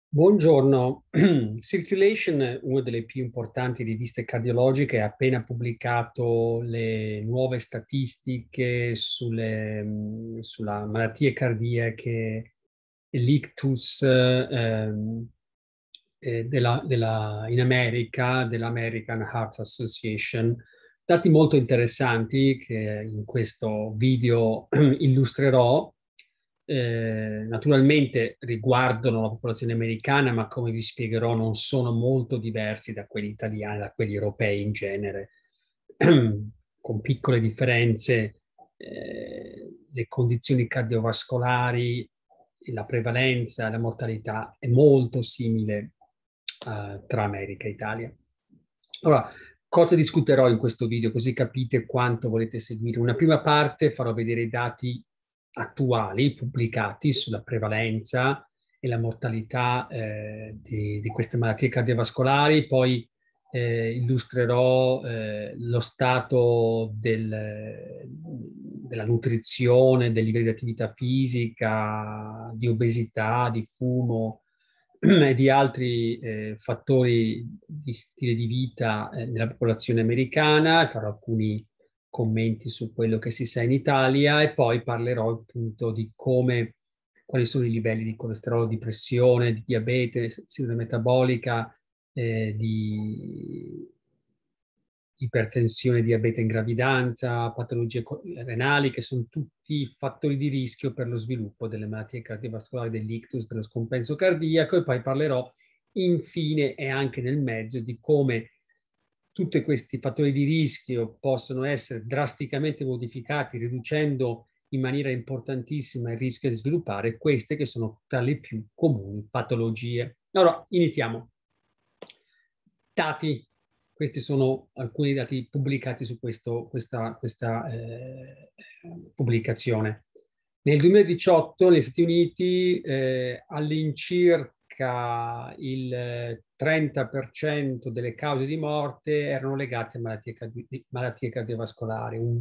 Buongiorno. Circulation, una delle più importanti riviste cardiologiche, ha appena pubblicato le nuove statistiche sulla malattie cardiache, l'ictus in America, dell'American Heart Association. Dati molto interessanti che in questo video illustrerò. Naturalmente riguardano la popolazione americana, ma come vi spiegherò non sono molto diversi da quelli italiani, da quelli europei in genere, con piccole differenze. Le condizioni cardiovascolari, la prevalenza, la mortalità è molto simile tra America e Italia. Allora, cosa discuterò in questo video, così capite quanto volete seguire? Una prima parte farò vedere i dati attuali pubblicati sulla prevalenza e la mortalità di queste malattie cardiovascolari, poi illustrerò lo stato della nutrizione, dei livelli di attività fisica, di obesità, di fumo e di altri fattori di stile di vita nella popolazione americana. Farò alcuni commenti su quello che si sa in Italia e poi parlerò appunto di quali sono i livelli di colesterolo, di pressione, di diabete, sindrome metabolica, di ipertensione, diabete in gravidanza, patologie renali, che sono tutti fattori di rischio per lo sviluppo delle malattie cardiovascolari, dell'ictus, dello scompenso cardiaco, e poi parlerò infine e anche nel mezzo di come tutti questi fattori di rischio possono essere drasticamente modificati, riducendo in maniera importantissima il rischio di sviluppare queste che sono tra le più comuni patologie. Allora, iniziamo. Dati. Questi sono alcuni dati pubblicati su questa pubblicazione. Nel 2018 negli Stati Uniti all'incirca il 30% delle cause di morte erano legate a malattie cardiovascolari, un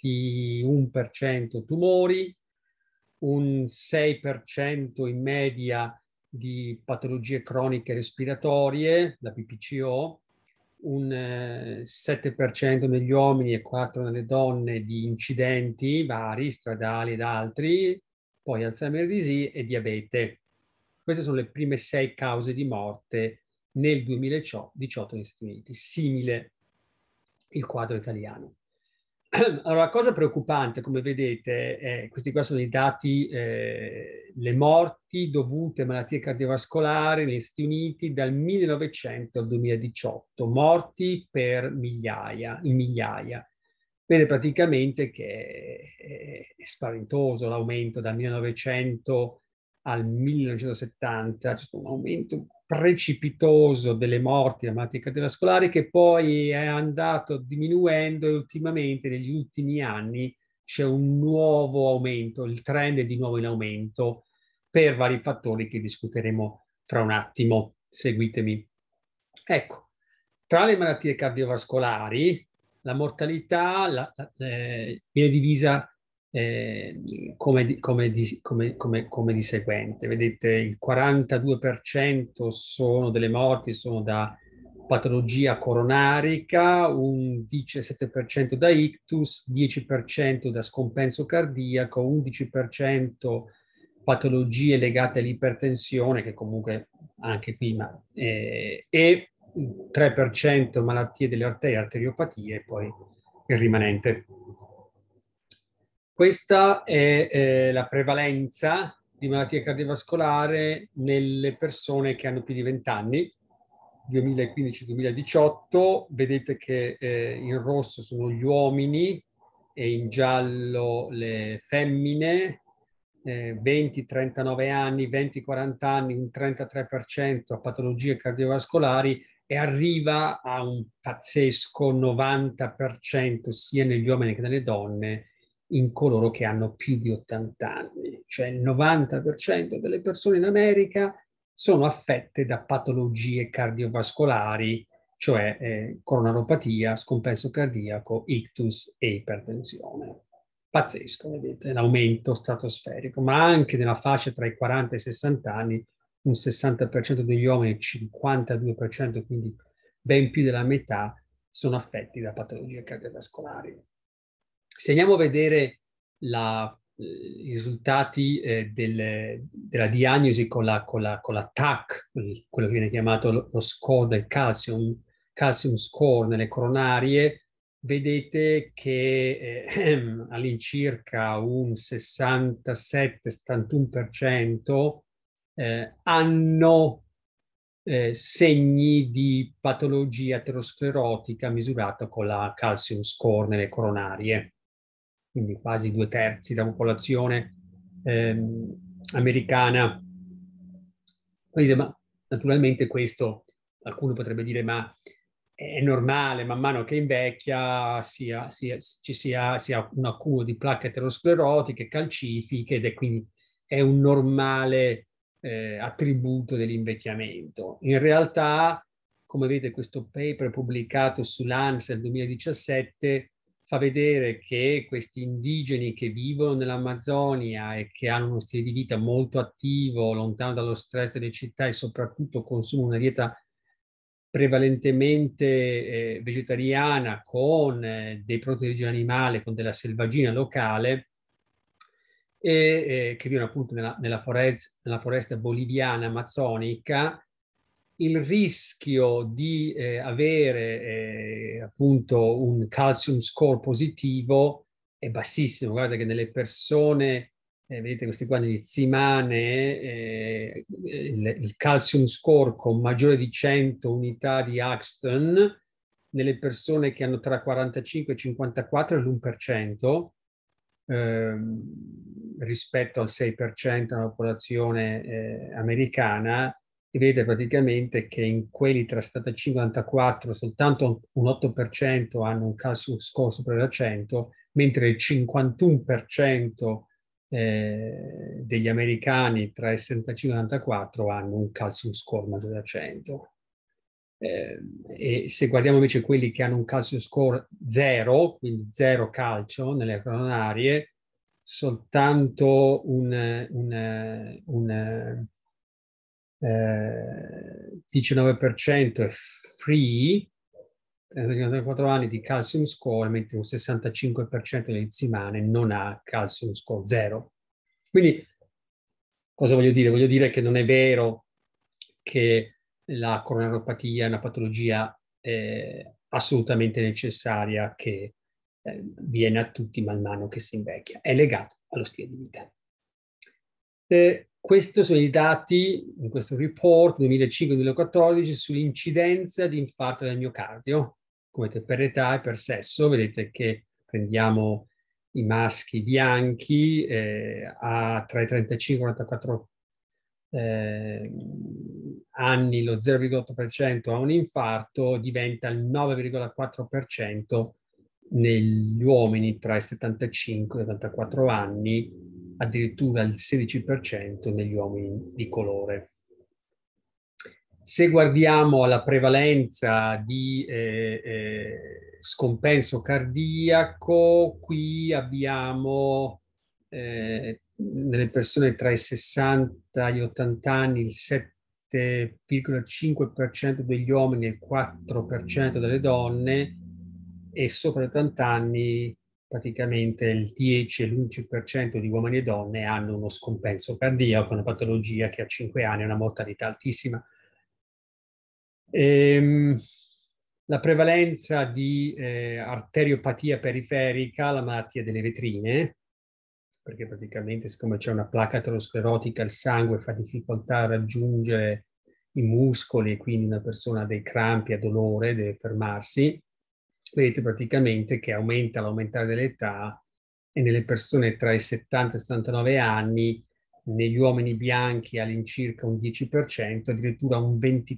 21% tumori, un 6% in media di patologie croniche respiratorie, la PPCO, un 7% negli uomini e 4% nelle donne di incidenti vari, stradali ed altri, poi Alzheimer disease e diabete. Queste sono le prime 6 cause di morte nel 2018 negli Stati Uniti. Simile il quadro italiano. Allora, la cosa preoccupante, come vedete, questi qua sono i dati, le morti dovute a malattie cardiovascolari negli Stati Uniti dal 1900 al 2018, morti per migliaia, in migliaia. Vede praticamente che è spaventoso l'aumento dal 1900 al 1970, c'è stato un aumento precipitoso delle morti da malattie cardiovascolari che poi è andato diminuendo, e ultimamente, negli ultimi anni, c'è un nuovo aumento, il trend è di nuovo in aumento per vari fattori che discuteremo fra un attimo. Seguitemi. Ecco, tra le malattie cardiovascolari, la mortalità viene divisa come di seguente. Vedete, il 42% sono delle morti sono da patologia coronarica, un 17% da ictus, 10% da scompenso cardiaco, 11% patologie legate all'ipertensione, che comunque anche qui, e 3% malattie delle arterie, arteriopatie, e poi il rimanente. Questa è la prevalenza di malattia cardiovascolare nelle persone che hanno più di 20 anni, 2015-2018. Vedete che in rosso sono gli uomini e in giallo le femmine, 20-39 anni, 20-40 anni, un 33% a patologie cardiovascolari, e arriva a un pazzesco 90% sia negli uomini che nelle donne in coloro che hanno più di 80 anni. Cioè il 90% delle persone in America sono affette da patologie cardiovascolari, cioè coronaropatia, scompenso cardiaco, ictus e ipertensione. Pazzesco, vedete, l'aumento stratosferico, ma anche nella fascia tra i 40 e i 60 anni un 60% degli uomini e il 52%, quindi ben più della metà, sono affetti da patologie cardiovascolari. Se andiamo a vedere i risultati della diagnosi con la TAC, quello che viene chiamato lo score del calcium score nelle coronarie, vedete che all'incirca un 67-71% hanno segni di patologia aterosclerotica misurata con la calcium score nelle coronarie, quindi quasi 2/3 della popolazione americana. Quindi, ma naturalmente questo, qualcuno potrebbe dire, ma è normale, man mano che invecchia ci sia un accumulo di placche aterosclerotiche, calcifiche, ed è quindi è un normale attributo dell'invecchiamento. In realtà, come vedete, questo paper pubblicato su Lancet nel 2017 fa vedere che questi indigeni che vivono nell'Amazzonia e che hanno uno stile di vita molto attivo, lontano dallo stress delle città e soprattutto consumano una dieta prevalentemente vegetariana con dei prodotti di origine animale, con della selvaggina locale, e che vivono appunto nella foresta boliviana amazzonica, il rischio di avere appunto un calcium score positivo è bassissimo. Guarda che nelle persone, vedete questi qua negli Zimane, il calcium score con maggiore di 100 unità di Axton, nelle persone che hanno tra 45 e 54 è l'1%, rispetto al 6% della popolazione americana, e vedete praticamente che in quelli tra 75 e 54 soltanto un 8% hanno un calcium score superiore a 100, mentre il 51% degli americani tra i 65 e i 94 hanno un calcium score maggiore a 100. E se guardiamo invece quelli che hanno un calcium score 0, quindi 0 calcio nelle coronarie, soltanto un 19% è free, 34 anni di calcium score, mentre un 65% delle Zimane non ha calcium score 0. Quindi cosa voglio dire? Voglio dire che non è vero che la coronaropatia è una patologia assolutamente necessaria che viene a tutti man mano che si invecchia. È legato allo stile di vita. Questi sono i dati in questo report 2005-2014 sull'incidenza di infarto del miocardio, come per età e per sesso. Vedete che prendiamo i maschi bianchi tra i 35 e i 44 anni, lo 0,8% ha un infarto, diventa il 9,4% negli uomini tra i 75 e i 84 anni, addirittura il 16% negli uomini di colore. Se guardiamo alla prevalenza di scompenso cardiaco, qui abbiamo nelle persone tra i 60 e gli 80 anni il 7,5% degli uomini e il 4% delle donne, e sopra i 80 anni praticamente il 10 e l'11% di uomini e donne hanno uno scompenso cardiaco, una patologia che a 5 anni ha una mortalità altissima. La prevalenza di arteriopatia periferica, la malattia delle vetrine, perché praticamente siccome c'è una placca aterosclerotica il sangue fa difficoltà a raggiungere i muscoli e quindi una persona ha dei crampi, ha dolore, deve fermarsi. Vedete praticamente che aumenta l'aumentare dell'età, e nelle persone tra i 70 e i 79 anni, negli uomini bianchi all'incirca un 10%, addirittura un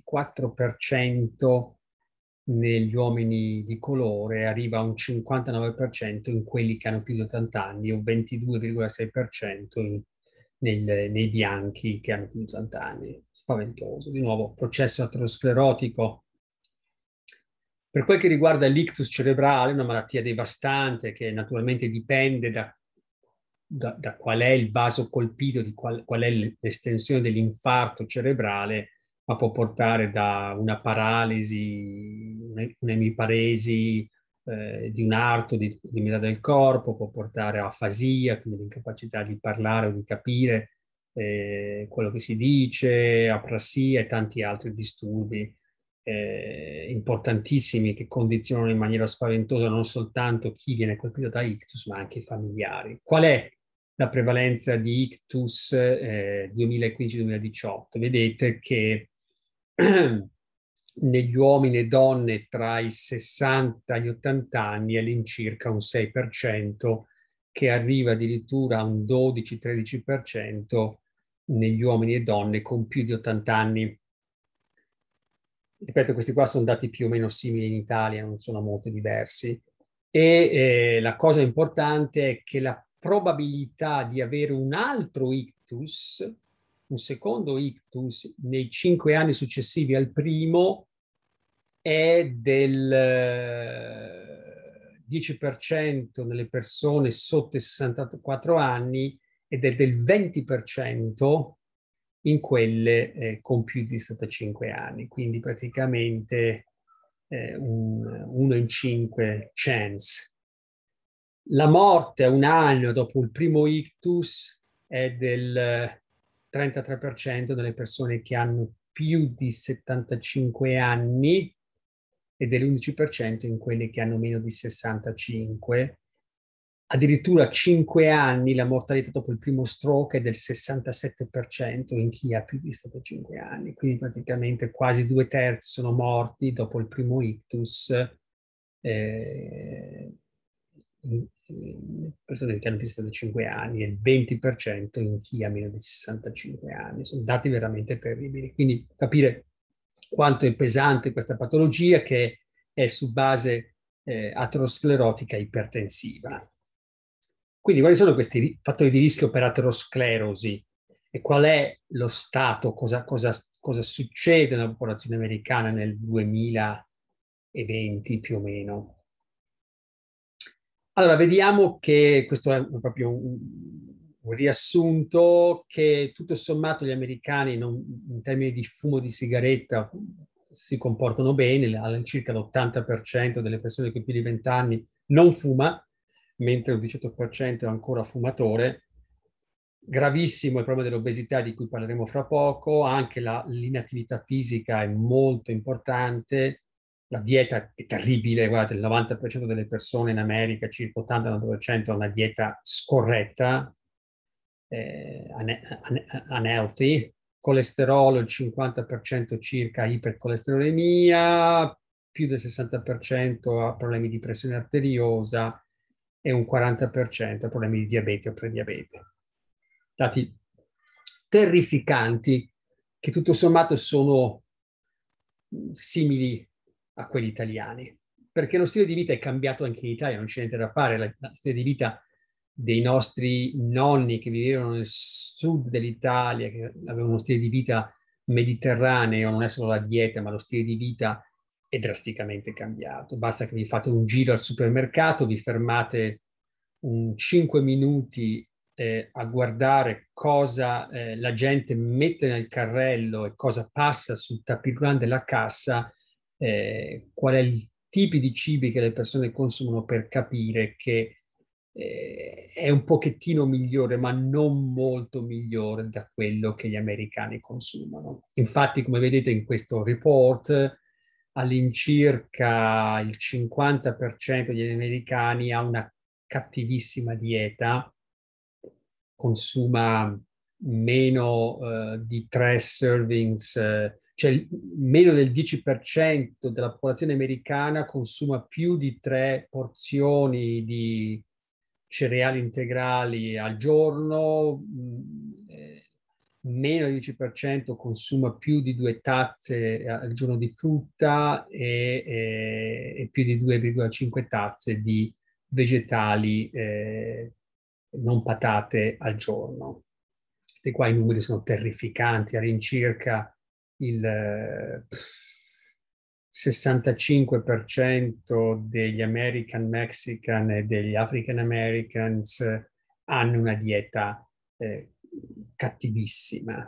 24% negli uomini di colore, arriva a un 59% in quelli che hanno più di 80 anni, un 22,6% nei bianchi che hanno più di 80 anni. Spaventoso. Di nuovo, processo aterosclerotico. Per quel che riguarda l'ictus cerebrale, una malattia devastante che naturalmente dipende da qual è il vaso colpito, di qual è l'estensione dell'infarto cerebrale, ma può portare da una paralisi, un'emiparesi di un arto, di metà del corpo, può portare a afasia, quindi l'incapacità di parlare o di capire quello che si dice, aprasia e tanti altri disturbi importantissimi che condizionano in maniera spaventosa non soltanto chi viene colpito da ictus, ma anche i familiari. Qual è la prevalenza di ictus 2015-2018? Vedete che negli uomini e donne tra i 60 e gli 80 anni è all'incirca un 6%, che arriva addirittura a un 12-13% negli uomini e donne con più di 80 anni. Ripeto, questi qua sono dati più o meno simili in Italia, non sono molto diversi. E la cosa importante è che la probabilità di avere un altro ictus, un secondo ictus, nei 5 anni successivi al primo è del 10% nelle persone sotto i 64 anni ed è del 20% in quelle con più di 75 anni. Quindi praticamente un 1 in 5 chance. La morte a un anno dopo il primo ictus è del 33% delle persone che hanno più di 75 anni e dell'11% in quelle che hanno meno di 65. Addirittura a 5 anni la mortalità dopo il primo stroke è del 67% in chi ha più di 75 anni. Quindi praticamente quasi 2/3 sono morti dopo il primo ictus. In persone che hanno più di 75 anni e il 20% in chi ha meno di 65 anni. Sono dati veramente terribili. Quindi capire quanto è pesante questa patologia che è su base aterosclerotica ipertensiva. Quindi quali sono questi fattori di rischio per aterosclerosi e qual è lo stato, cosa succede nella popolazione americana nel 2020 più o meno? Allora, vediamo che questo è proprio un riassunto che tutto sommato gli americani in termini di fumo di sigaretta si comportano bene, all'incirca l'80% delle persone con più di 20 anni non fuma, mentre il 18% è ancora fumatore. Gravissimo il problema dell'obesità di cui parleremo fra poco, anche l'inattività fisica è molto importante, la dieta è terribile, guardate, il 90% delle persone in America, circa 80-90%, ha una dieta scorretta, unhealthy, colesterolo il 50% circa ipercolesterolemia, più del 60% ha problemi di pressione arteriosa e un 40% ha problemi di diabete o prediabete. Dati terrificanti che tutto sommato sono simili a quelli italiani, perché lo stile di vita è cambiato anche in Italia, non c'è niente da fare, lo stile di vita dei nostri nonni che vivevano nel sud dell'Italia, che avevano uno stile di vita mediterraneo, non è solo la dieta, ma lo stile di vita è drasticamente cambiato. Basta che vi fate un giro al supermercato, vi fermate 5 minuti a guardare cosa la gente mette nel carrello e cosa passa sul tapis della cassa, qual è il tipi di cibi che le persone consumano per capire che è un pochettino migliore, ma non molto migliore da quello che gli americani consumano. Infatti, come vedete in questo report, all'incirca il 50% degli americani ha una cattivissima dieta, consuma meno di 3 servings, cioè meno del 10% della popolazione americana consuma più di 3 porzioni di cereali integrali al giorno, meno del 10% consuma più di 2 tazze al giorno di frutta e più di 2,5 tazze di vegetali non patate al giorno. E qua i numeri sono terrificanti, all'incirca il 65% degli American Mexican e degli African Americans hanno una dieta cattivissima.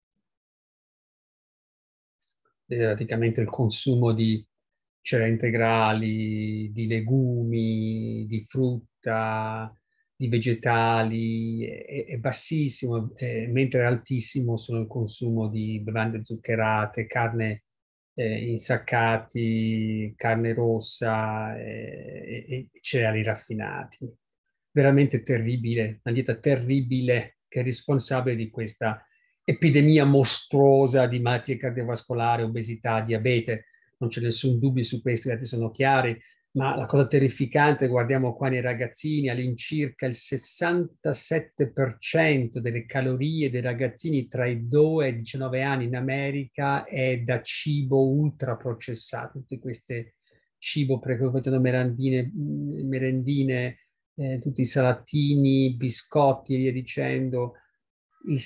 Praticamente il consumo di cereali integrali, di legumi, di frutta, di vegetali è bassissimo, mentre è altissimo sono il consumo di bevande zuccherate, carne insaccati, carne rossa e cereali raffinati. Veramente terribile, una dieta terribile che è responsabile di questa epidemia mostruosa di malattie cardiovascolari, obesità, diabete. Non c'è nessun dubbio su questo, i dati sono chiari, ma la cosa terrificante, guardiamo qua nei ragazzini, all'incirca il 67% delle calorie dei ragazzini tra i 2 e i 19 anni in America è da cibo ultraprocessato, tutte queste cibo facendo merendine, tutti i salatini, biscotti e via dicendo. Il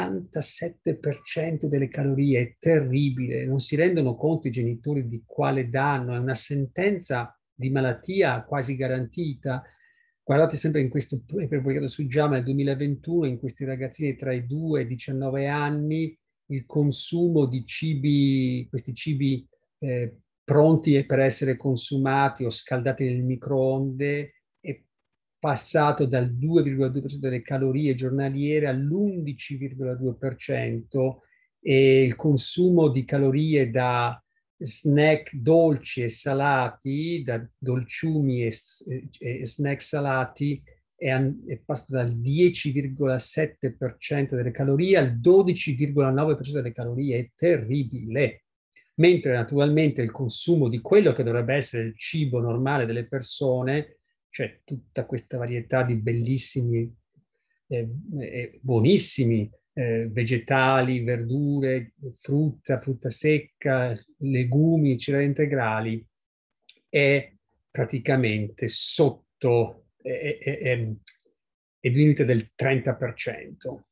67% delle calorie è terribile, non si rendono conto i genitori di quale danno, è una sentenza di malattia quasi garantita. Guardate sempre in questo, è pubblicato su JAMA nel 2021, in questi ragazzini tra i 2 e i 19 anni, il consumo di cibi, questi cibi pronti per essere consumati o scaldati nel microonde, è passato dal 2,2% delle calorie giornaliere all'11,2% e il consumo di calorie da snack dolci e salati, da dolciumi e snack salati, è passato dal 10,7% delle calorie al 12,9% delle calorie. È terribile. Mentre naturalmente il consumo di quello che dovrebbe essere il cibo normale delle persone, cioè tutta questa varietà di bellissimi, buonissimi vegetali, verdure, frutta secca, legumi, cereali integrali, è praticamente sotto, è diminuita del 30%.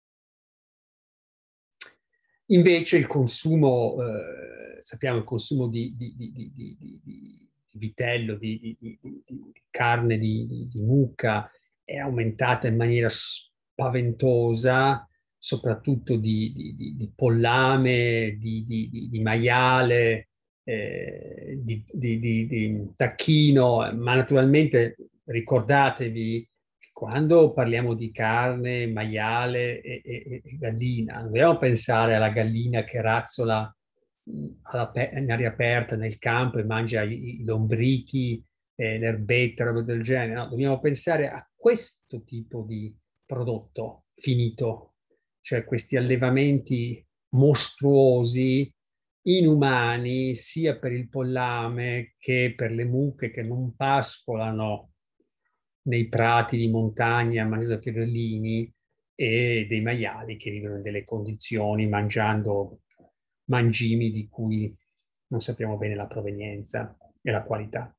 Invece il consumo, sappiamo, il consumo di vitello, di carne di mucca è aumentata in maniera spaventosa, soprattutto di pollame, di maiale, di tacchino, ma naturalmente ricordatevi quando parliamo di carne, maiale e gallina, non dobbiamo pensare alla gallina che razzola in aria aperta nel campo e mangia i lombrichi, l'erbetta, roba del genere. No, dobbiamo pensare a questo tipo di prodotto finito, cioè questi allevamenti mostruosi, inumani, sia per il pollame che per le mucche che non pascolano nei prati di montagna, mangiando fiorellini, e dei maiali che vivono in delle condizioni mangiando mangimi di cui non sappiamo bene la provenienza e la qualità.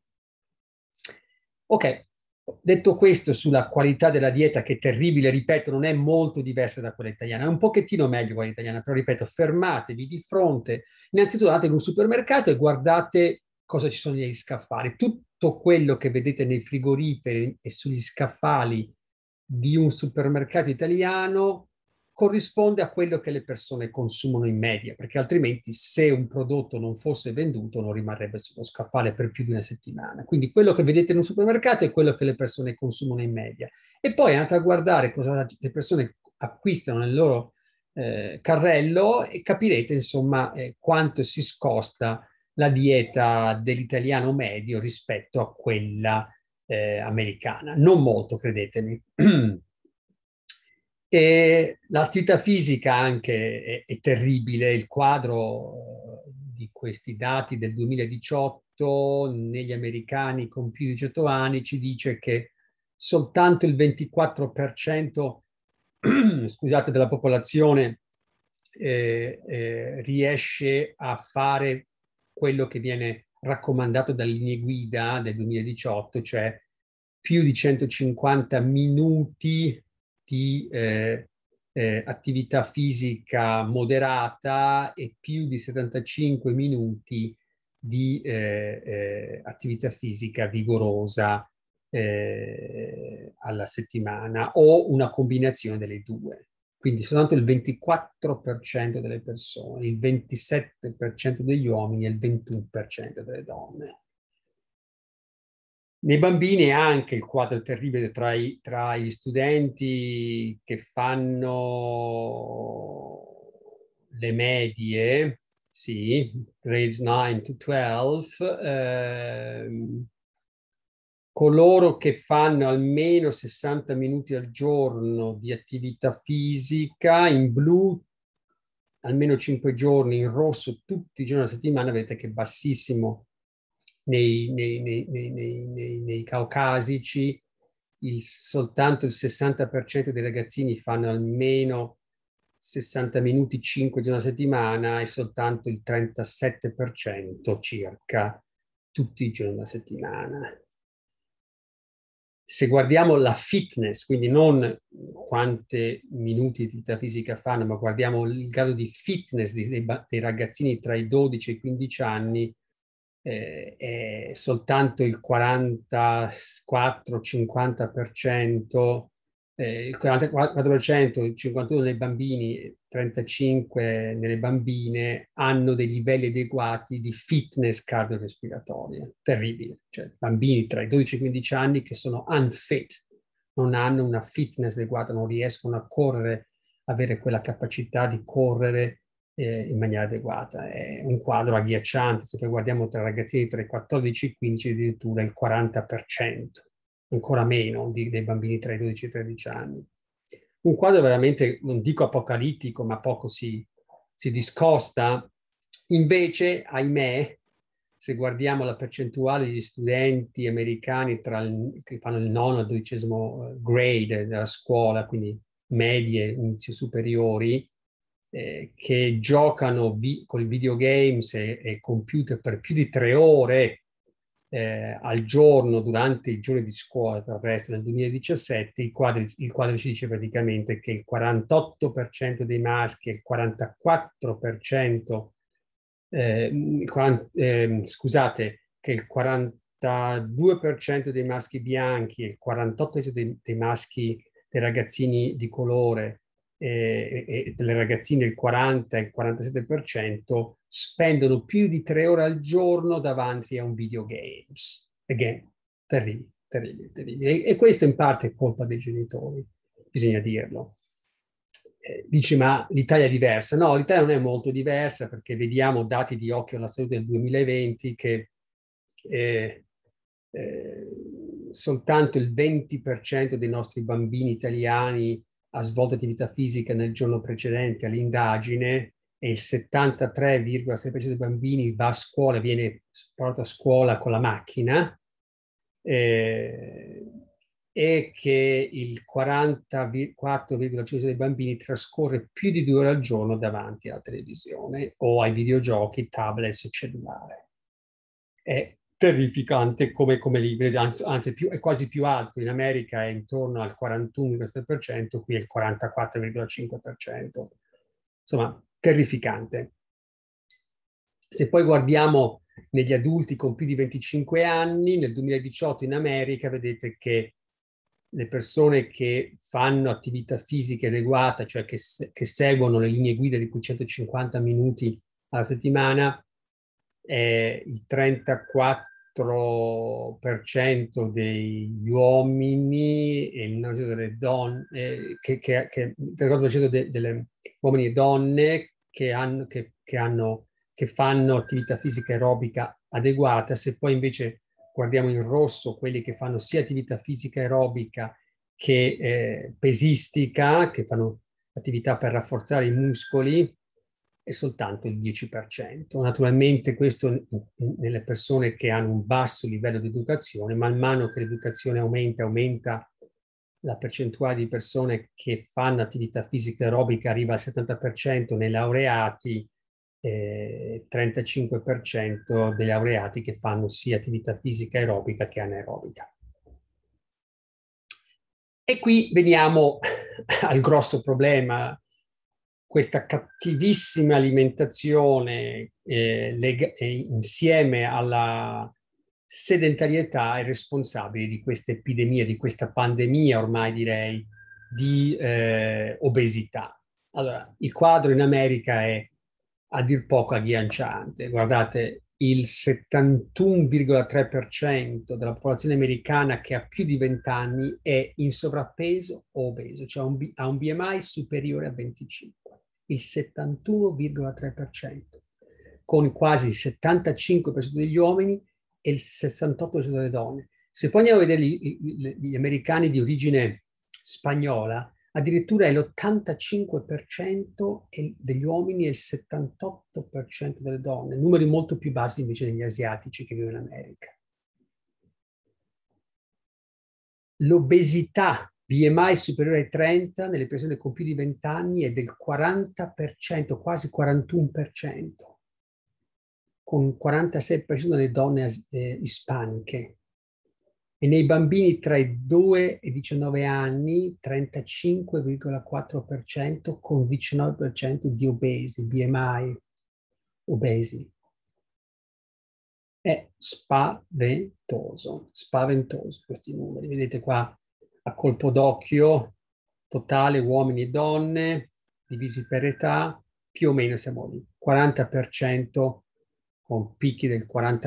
Ok, detto questo sulla qualità della dieta, che è terribile, ripeto, non è molto diversa da quella italiana, è un pochettino meglio quella italiana, però ripeto, fermatevi di fronte, innanzitutto andate in un supermercato e guardate cosa ci sono negli scaffali. Tutto quello che vedete nei frigoriferi e sugli scaffali di un supermercato italiano corrisponde a quello che le persone consumano in media, perché altrimenti se un prodotto non fosse venduto non rimarrebbe sullo scaffale per più di una settimana. Quindi quello che vedete in un supermercato è quello che le persone consumano in media. E poi andate a guardare cosa le persone acquistano nel loro carrello e capirete insomma quanto si scosta la dieta dell'italiano medio rispetto a quella americana. Non molto, credetemi. E l'attività fisica anche è terribile. Il quadro di questi dati del 2018 negli americani con più di 18 anni ci dice che soltanto il 24% scusate, della popolazione riesce a fare quello che viene raccomandato dalle linee guida del 2018, cioè più di 150 minuti di attività fisica moderata e più di 75 minuti di attività fisica vigorosa alla settimana o una combinazione delle due. Quindi soltanto il 24% delle persone, il 27% degli uomini e il 21% delle donne. Nei bambini è anche il quadro terribile tra gli studenti che fanno le medie, sì, grades 9 to 12, coloro che fanno almeno 60 minuti al giorno di attività fisica, in blu almeno 5 giorni, in rosso tutti i giorni della settimana, vedete che è bassissimo nei caucasici, soltanto il 60% dei ragazzini fanno almeno 60 minuti 5 giorni alla settimana e soltanto il 37% circa tutti i giorni della settimana. Se guardiamo la fitness, quindi non quante minuti di attività fisica fanno, ma guardiamo il grado di fitness dei ragazzini tra i 12 e i 15 anni, è soltanto il 44-50%, il 44%, il 51% nei bambini, 35% nelle bambine hanno dei livelli adeguati di fitness cardiorespiratoria. Terribile. Cioè, bambini tra i 12 e i 15 anni che sono unfit, non hanno una fitness adeguata, non riescono a correre, avere quella capacità di correre in maniera adeguata. È un quadro agghiacciante. Se poi guardiamo tra ragazzini tra i 14 e i 15, addirittura il 40%, ancora meno dei bambini tra i 12 e i 13 anni. Un quadro veramente, non dico apocalittico, ma poco si discosta. Invece, ahimè, se guardiamo la percentuale di studenti americani che fanno il nono al 12° grade della scuola, quindi medie, inizi superiori, che giocano con i videogames e computer per più di 3 ore al giorno durante i giorni di scuola, tra il resto nel 2017, il quadro ci dice praticamente che il 48% dei maschi e il 44%, scusate, che il 42% dei maschi bianchi e il 48% dei maschi, dei ragazzini di colore e delle ragazzine il 40 e il 47% spendono più di 3 ore al giorno davanti a un videogames. Again, terribile, terribile, terribile. E questo in parte è colpa dei genitori, bisogna dirlo. Dici, ma l'Italia è diversa? No, l'Italia non è molto diversa perché vediamo dati di Occhio alla Salute del 2020 che soltanto il 20% dei nostri bambini italiani ha svolto attività fisica nel giorno precedente all'indagine e il 73,6% dei bambini va a scuola, viene portato a scuola con la macchina, e che il 44,5% dei bambini trascorre più di 2 ore al giorno davanti alla televisione o ai videogiochi, tablet e cellulare. È terrificante come livello, anzi è quasi più alto. In America è intorno al 41,7%, qui è il 44,5%. Insomma, terrificante. Se poi guardiamo negli adulti con più di 25 anni, nel 2018 in America vedete che le persone che fanno attività fisica adeguata, cioè che seguono le linee guida di cui 150 minuti alla settimana, il 34% degli uomini e il 9% delle donne, il 34% delle uomini e donne che fanno attività fisica aerobica adeguata. Se poi invece guardiamo in rosso quelli che fanno sia attività fisica aerobica che pesistica, che fanno attività per rafforzare i muscoli, è soltanto il 10%. Naturalmente questo nelle persone che hanno un basso livello di educazione, man mano che l'educazione aumenta la percentuale di persone che fanno attività fisica aerobica arriva al 70% nei laureati, 35% dei laureati che fanno sia attività fisica aerobica che anaerobica. E qui veniamo al grosso problema. Questa cattivissima alimentazione insieme alla sedentarietà è responsabile di questa epidemia, di questa pandemia ormai direi, di obesità. Allora, il quadro in America è a dir poco agghiacciante. Guardate, il 71,3% della popolazione americana che ha più di 20 anni è in sovrappeso o obeso, cioè ha un BMI superiore a 25. Il 71,3%, con quasi il 75% degli uomini e il 68% delle donne. Se poi andiamo a vedere gli americani di origine spagnola, addirittura è l'85% degli uomini e il 78% delle donne, numeri molto più bassi invece degli asiatici che vivono in America. L'obesità BMI superiore ai 30 nelle persone con più di 20 anni è del 40%, quasi 41%, con 46% delle donne ispaniche. E nei bambini tra i 2 e i 19 anni 35,4% con 19% di obesi, BMI obesi. È spaventoso, spaventoso questi numeri. Vedete qua a colpo d'occhio, totale uomini e donne, divisi per età, più o meno siamo lì. 40% con picchi del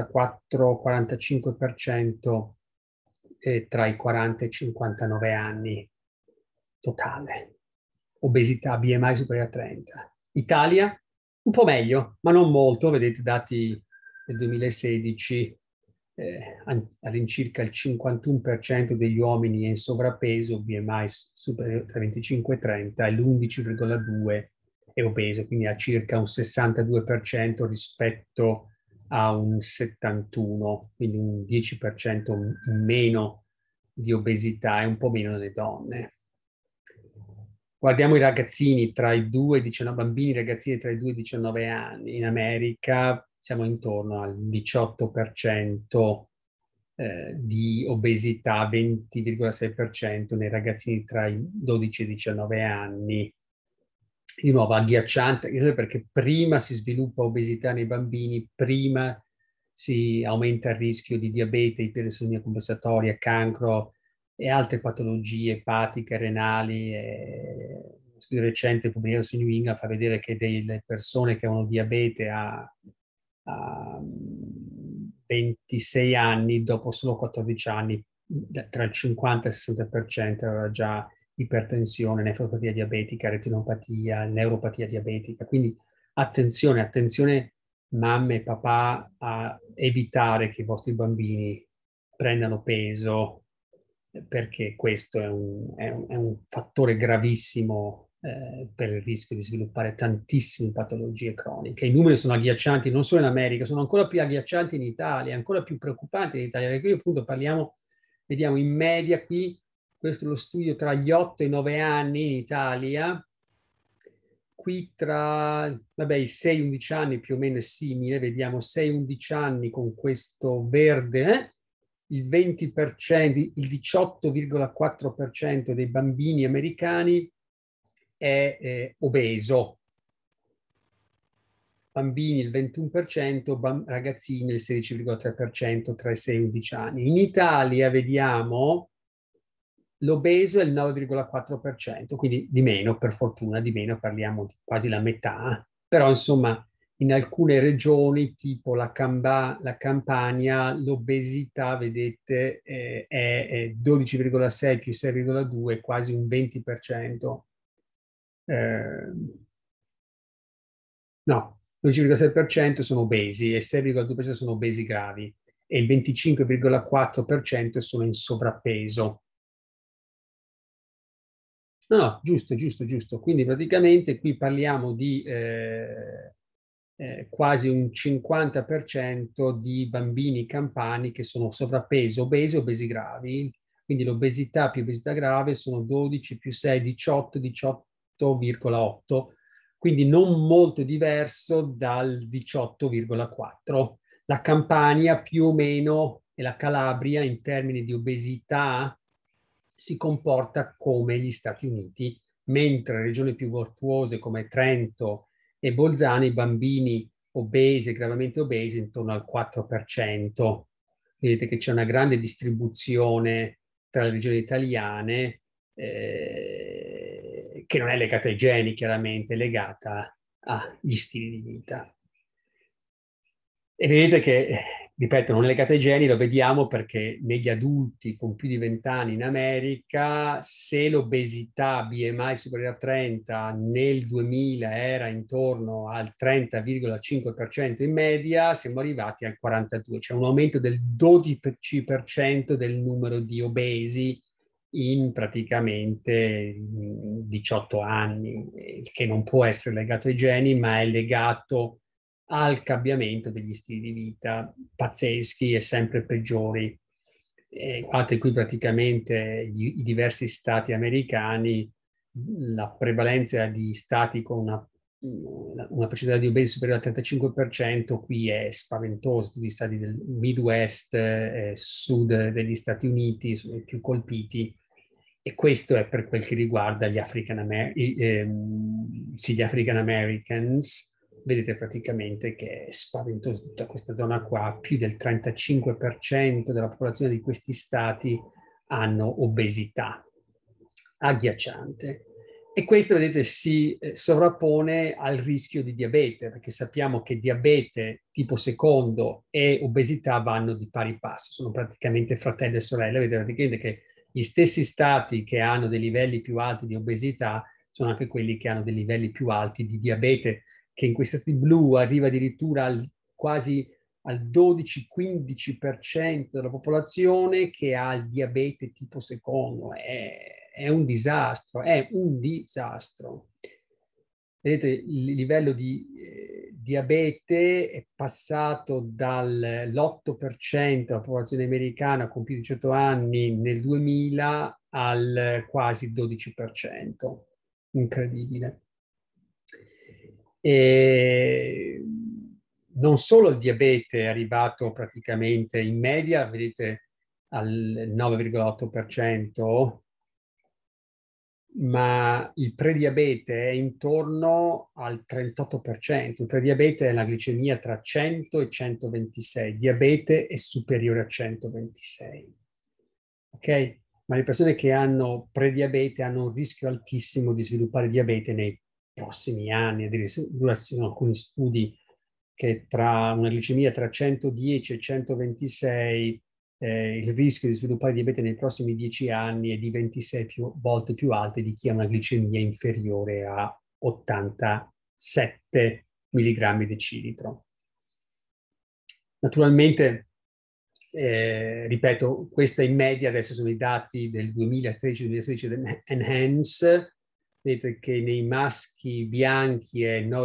44-45% tra i 40 e i 59 anni totale. Obesità, BMI superiore a 30. Italia, un po' meglio, ma non molto, vedete dati del 2016, all'incirca il 51% degli uomini è in sovrappeso, BMI superiore tra 25 e 30, e l'11,2% è obeso, quindi ha circa un 62% rispetto a un 71%, quindi un 10% in meno di obesità e un po' meno nelle donne. Guardiamo i ragazzini tra i 2 e 19, bambini e ragazzini tra i 2 e i 19 anni. In America siamo intorno al 18% di obesità, 20,6% nei ragazzini tra i 12 e i 19 anni. Di nuovo agghiacciante, perché prima si sviluppa obesità nei bambini, prima si aumenta il rischio di diabete, ipertensione compensatoria, cancro e altre patologie epatiche, renali. Uno studio recente pubblicato su New England fa vedere che delle persone che hanno diabete a 26 anni, dopo solo 14 anni, tra il 50 e il 60% aveva già ipertensione, nefropatia diabetica, retinopatia, neuropatia diabetica. Quindi attenzione, attenzione mamme e papà a evitare che i vostri bambini prendano peso, perché questo è un fattore gravissimo per il rischio di sviluppare tantissime patologie croniche. I numeri sono agghiaccianti non solo in America, sono ancora più agghiaccianti in Italia, ancora più preoccupanti in Italia, perché qui appunto vediamo in media qui, questo è lo studio tra gli 8 e i 9 anni in Italia. Qui tra i 6 e 11 anni più o meno è simile, vediamo 6 e 11 anni con questo verde, il 20%, il 18,4% dei bambini americani è obeso, bambini il 21%, ragazzini il 16,3% tra i 6 e i 11 anni. In Italia vediamo l'obeso è il 9,4%, quindi di meno, per fortuna, di meno, parliamo di quasi la metà, però insomma in alcune regioni, tipo la Campania, l'obesità, vedete, è 12,6 più 6,2, quasi un 20%. No, 12,6% sono obesi e 6,2% sono obesi gravi e il 25,4% sono in sovrappeso. No, giusto, giusto, giusto. Quindi praticamente qui parliamo di quasi un 50% di bambini campani che sono sovrappeso, obesi, obesi gravi. Quindi l'obesità più obesità grave sono 12 più 6, 18, 18,8. Quindi non molto diverso dal 18,4. La Campania più o meno e la Calabria in termini di obesità si comporta come gli Stati Uniti, mentre regioni più virtuose come Trento e Bolzano i bambini obesi e gravemente obesi intorno al 4%. vedete che c'è una grande distribuzione tra le regioni italiane, che non è legata ai geni, chiaramente, è legata agli stili di vita. E vedete che, ripeto, non è legata ai geni, lo vediamo perché negli adulti con più di 20 anni in America, se l'obesità BMI superiore a 30 nel 2000 era intorno al 30,5% in media, siamo arrivati al 42%, cioè un aumento del 12% del numero di obesi in praticamente 18 anni, il che non può essere legato ai geni, ma è legato al cambiamento degli stili di vita pazzeschi e sempre peggiori. Guardate qui praticamente i diversi stati americani, la prevalenza di stati con una percentuale di obesi superiore al 35%, qui è spaventoso, tutti gli stati del Midwest, sud degli Stati Uniti sono i più colpiti, e questo è per quel che riguarda gli gli African Americans. Vedete praticamente che è spaventoso tutta questa zona qua, più del 35% della popolazione di questi stati hanno obesità agghiacciante. E questo, vedete, si sovrappone al rischio di diabete, perché sappiamo che diabete tipo secondo e obesità vanno di pari passo, sono praticamente fratelli e sorelle. Vedete praticamente che gli stessi stati che hanno dei livelli più alti di obesità sono anche quelli che hanno dei livelli più alti di diabete, che in questi stati blu arriva addirittura quasi al 12-15% della popolazione che ha il diabete tipo secondo. È un disastro, è un disastro. Vedete, il livello di diabete è passato dall'8% della popolazione americana con più di 18 anni nel 2000 al quasi 12%. Incredibile. E non solo il diabete è arrivato praticamente in media, vedete, al 9,8%, ma il prediabete è intorno al 38%. Il prediabete è la glicemia tra 100 e 126, diabete è superiore a 126. Ok? Ma le persone che hanno prediabete hanno un rischio altissimo di sviluppare diabete nei prossimi anni. Addirittura ci sono alcuni studi che tra una glicemia tra 110 e 126 il rischio di sviluppare diabete nei prossimi 10 anni è di 26 volte più alto di chi ha una glicemia inferiore a 87 milligrammi decilitro. Naturalmente, ripeto, questa in media, adesso sono i dati del 2013-2016 dell'ENHANCE, vedete che nei maschi bianchi è il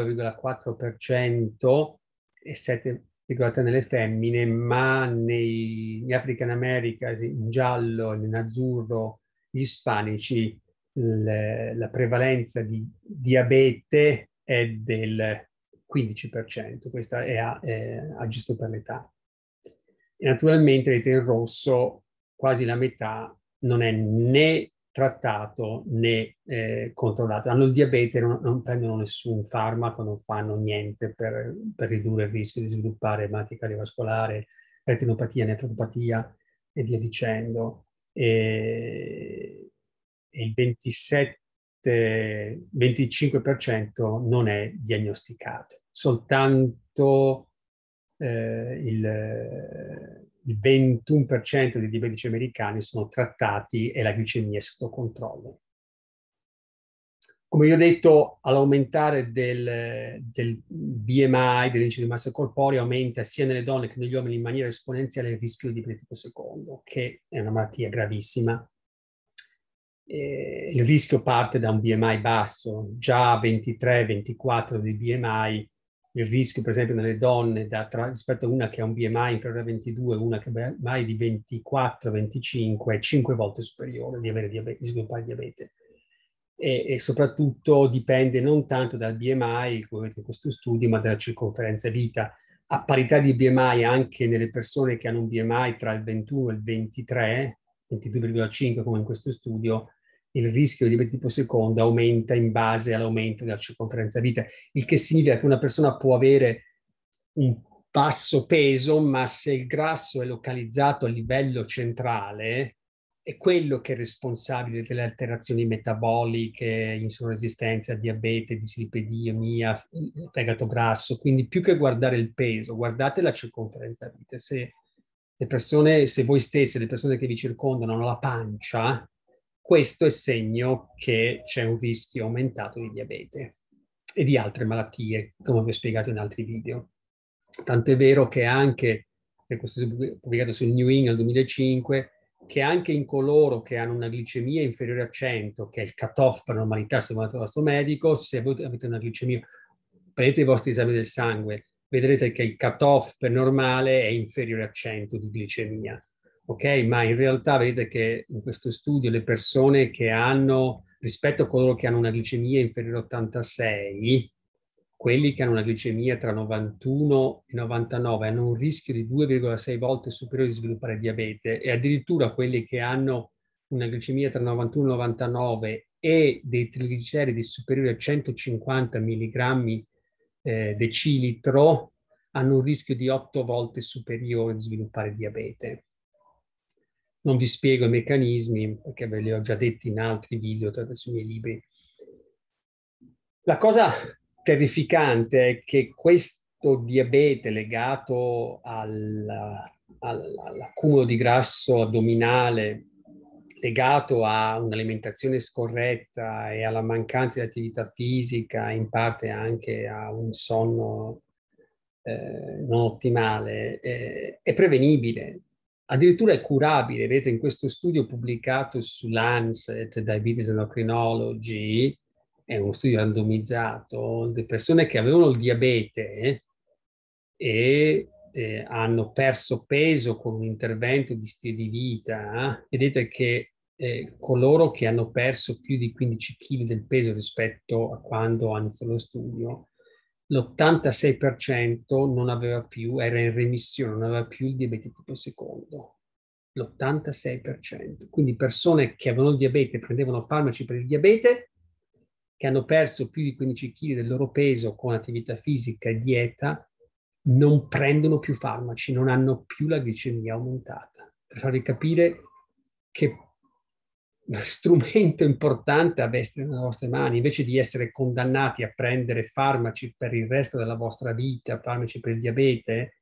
9,4% e 7,3% nelle femmine, ma negli African Americans in giallo, in azzurro, gli ispanici, la prevalenza di diabete è del 15%, questa è giusto per l'età. E naturalmente, vedete, in rosso quasi la metà non è né trattato né controllato. Hanno il diabete, non prendono nessun farmaco, non fanno niente per ridurre il rischio di sviluppare malattia cardiovascolare, retinopatia, nefropatia e via dicendo. E il 25% non è diagnosticato. Soltanto il 21% dei diabetici americani sono trattati e la glicemia è sotto controllo. Come vi ho detto, all'aumentare del BMI, dell'indice di massa corporea, aumenta sia nelle donne che negli uomini in maniera esponenziale il rischio di diabete tipo secondo, che è una malattia gravissima. Il rischio parte da un BMI basso, già 23-24 di BMI. Il rischio, per esempio, nelle donne rispetto a una che ha un BMI inferiore a 22 e una che ha un BMI di 24-25 è 5 volte superiore di avere diabete, di sviluppare diabete. E soprattutto dipende non tanto dal BMI, come vedete in questo studio, ma dalla circonferenza vita. A parità di BMI anche nelle persone che hanno un BMI tra il 21 e il 23, 22,5 come in questo studio, il rischio di diabete tipo secondo aumenta in base all'aumento della circonferenza vita, il che significa che una persona può avere un basso peso, ma se il grasso è localizzato a livello centrale, è quello che è responsabile delle alterazioni metaboliche, insulino-resistenza, diabete, dislipidemia, fegato grasso. Quindi più che guardare il peso, guardate la circonferenza vite. Se le persone, se voi stesse, le persone che vi circondano hanno la pancia, questo è segno che c'è un rischio aumentato di diabete e di altre malattie, come vi ho spiegato in altri video. Tant'è vero che anche, e questo è pubblicato sul New England 2005, che anche in coloro che hanno una glicemia inferiore a 100, che è il cut-off per normalità se andate dal vostro medico, se voi avete una glicemia, prendete i vostri esami del sangue, vedrete che il cut-off per normale è inferiore a 100 di glicemia. Ok? Ma in realtà vedete che in questo studio le persone che hanno, rispetto a coloro che hanno una glicemia inferiore a 86, quelli che hanno una glicemia tra 91 e 99 hanno un rischio di 2,6 volte superiore di sviluppare diabete e addirittura quelli che hanno una glicemia tra 91 e 99 e dei trigliceridi superiori a 150 mg decilitro hanno un rischio di 8 volte superiore di sviluppare diabete. Non vi spiego i meccanismi perché ve li ho già detti in altri video sui miei libri. La cosa terrificante è che questo diabete legato all'accumulo di grasso addominale, legato a un'alimentazione scorretta e alla mancanza di attività fisica, in parte anche a un sonno non ottimale, è prevenibile. Addirittura è curabile. Vedete, in questo studio pubblicato su Lancet, Diabetes Endocrinology, è uno studio randomizzato, di persone che avevano il diabete e hanno perso peso con un intervento di stile di vita. Vedete che coloro che hanno perso più di 15 kg del peso rispetto a quando hanno iniziato lo studio, l'86% non aveva più, era in remissione, non aveva più il diabete tipo secondo. L'86%. Quindi persone che avevano il diabete prendevano farmaci per il diabete, che hanno perso più di 15 kg del loro peso con attività fisica e dieta, non prendono più farmaci, non hanno più la glicemia aumentata. Per farvi capire che strumento importante aveste nelle vostre mani, invece di essere condannati a prendere farmaci per il resto della vostra vita, farmaci per il diabete,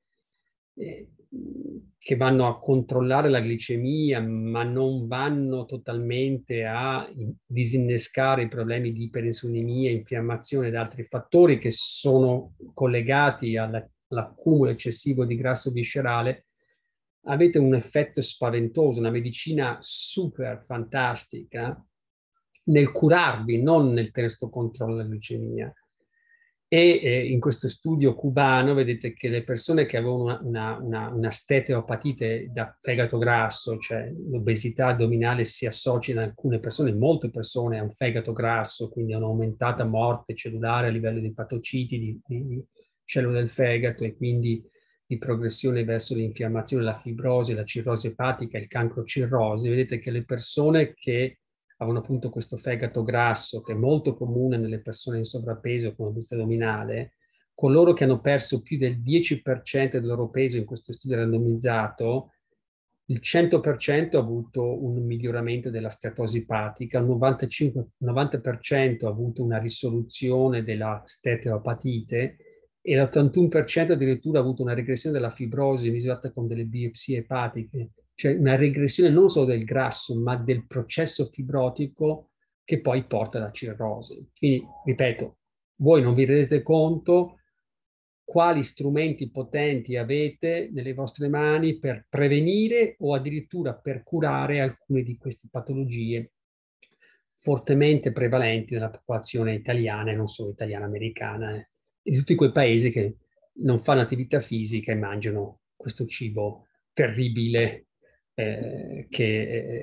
che vanno a controllare la glicemia, ma non vanno totalmente a disinnescare i problemi di iperinsulinemia, infiammazione ed altri fattori che sono collegati all'accumulo eccessivo di grasso viscerale, avete un effetto spaventoso, una medicina super fantastica nel curarvi, non nel tenere sotto controllo la glicemia. E in questo studio cubano vedete che le persone che avevano una steatoopatite da fegato grasso, cioè l'obesità addominale si associa in alcune persone, in molte persone, a un fegato grasso, quindi a un'aumentata morte cellulare a livello di patociti, di cellule del fegato e quindi di progressione verso l'infiammazione, la fibrosi, la cirrosi epatica, il cancro cirrosi. Vedete che le persone che avevano appunto questo fegato grasso, che è molto comune nelle persone in sovrappeso con obesità addominale, coloro che hanno perso più del 10% del loro peso in questo studio randomizzato, il 100% ha avuto un miglioramento della steatosi epatica, il 90% ha avuto una risoluzione della steatoopatite e l'81% addirittura ha avuto una regressione della fibrosi misurata con delle biopsie epatiche, cioè una regressione non solo del grasso, ma del processo fibrotico che poi porta alla cirrosi. Quindi, ripeto, voi non vi rendete conto quali strumenti potenti avete nelle vostre mani per prevenire o addirittura per curare alcune di queste patologie fortemente prevalenti nella popolazione italiana e non solo italiana, americana, e di tutti quei paesi che non fanno attività fisica e mangiano questo cibo terribile che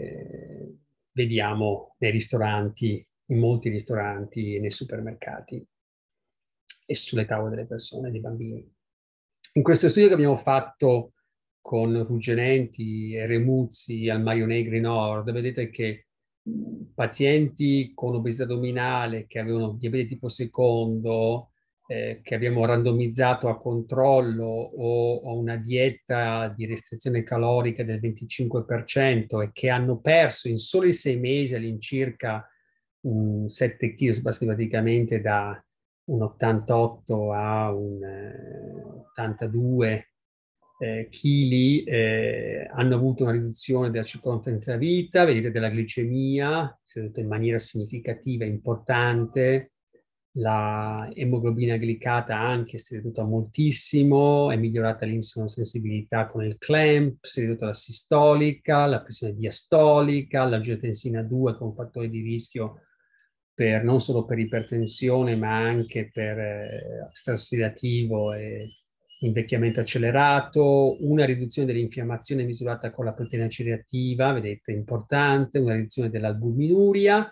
vediamo nei ristoranti, in molti ristoranti e nei supermercati e sulle tavole delle persone, dei bambini. In questo studio che abbiamo fatto con Ruggenenti e Remuzzi al Maio Negri Nord, vedete che pazienti con obesità addominale che avevano diabete tipo secondo che abbiamo randomizzato a controllo o a una dieta di restrizione calorica del 25% e che hanno perso in soli 6 mesi all'incirca 7 kg, praticamente da un 88 a un 82 chili, hanno avuto una riduzione della circonferenza della vita, vedete della glicemia, si è ridotta in maniera significativa e importante, la emoglobina glicata anche si è ridotta moltissimo, è migliorata l'insulinosensibilità con il clamp, si è ridotta la sistolica, la pressione diastolica, l'angiotensina 2 che è un fattore di rischio non solo per ipertensione ma anche per stress ossidativo e invecchiamento accelerato, una riduzione dell'infiammazione misurata con la proteina C reattiva, vedete, importante, una riduzione dell'albuminuria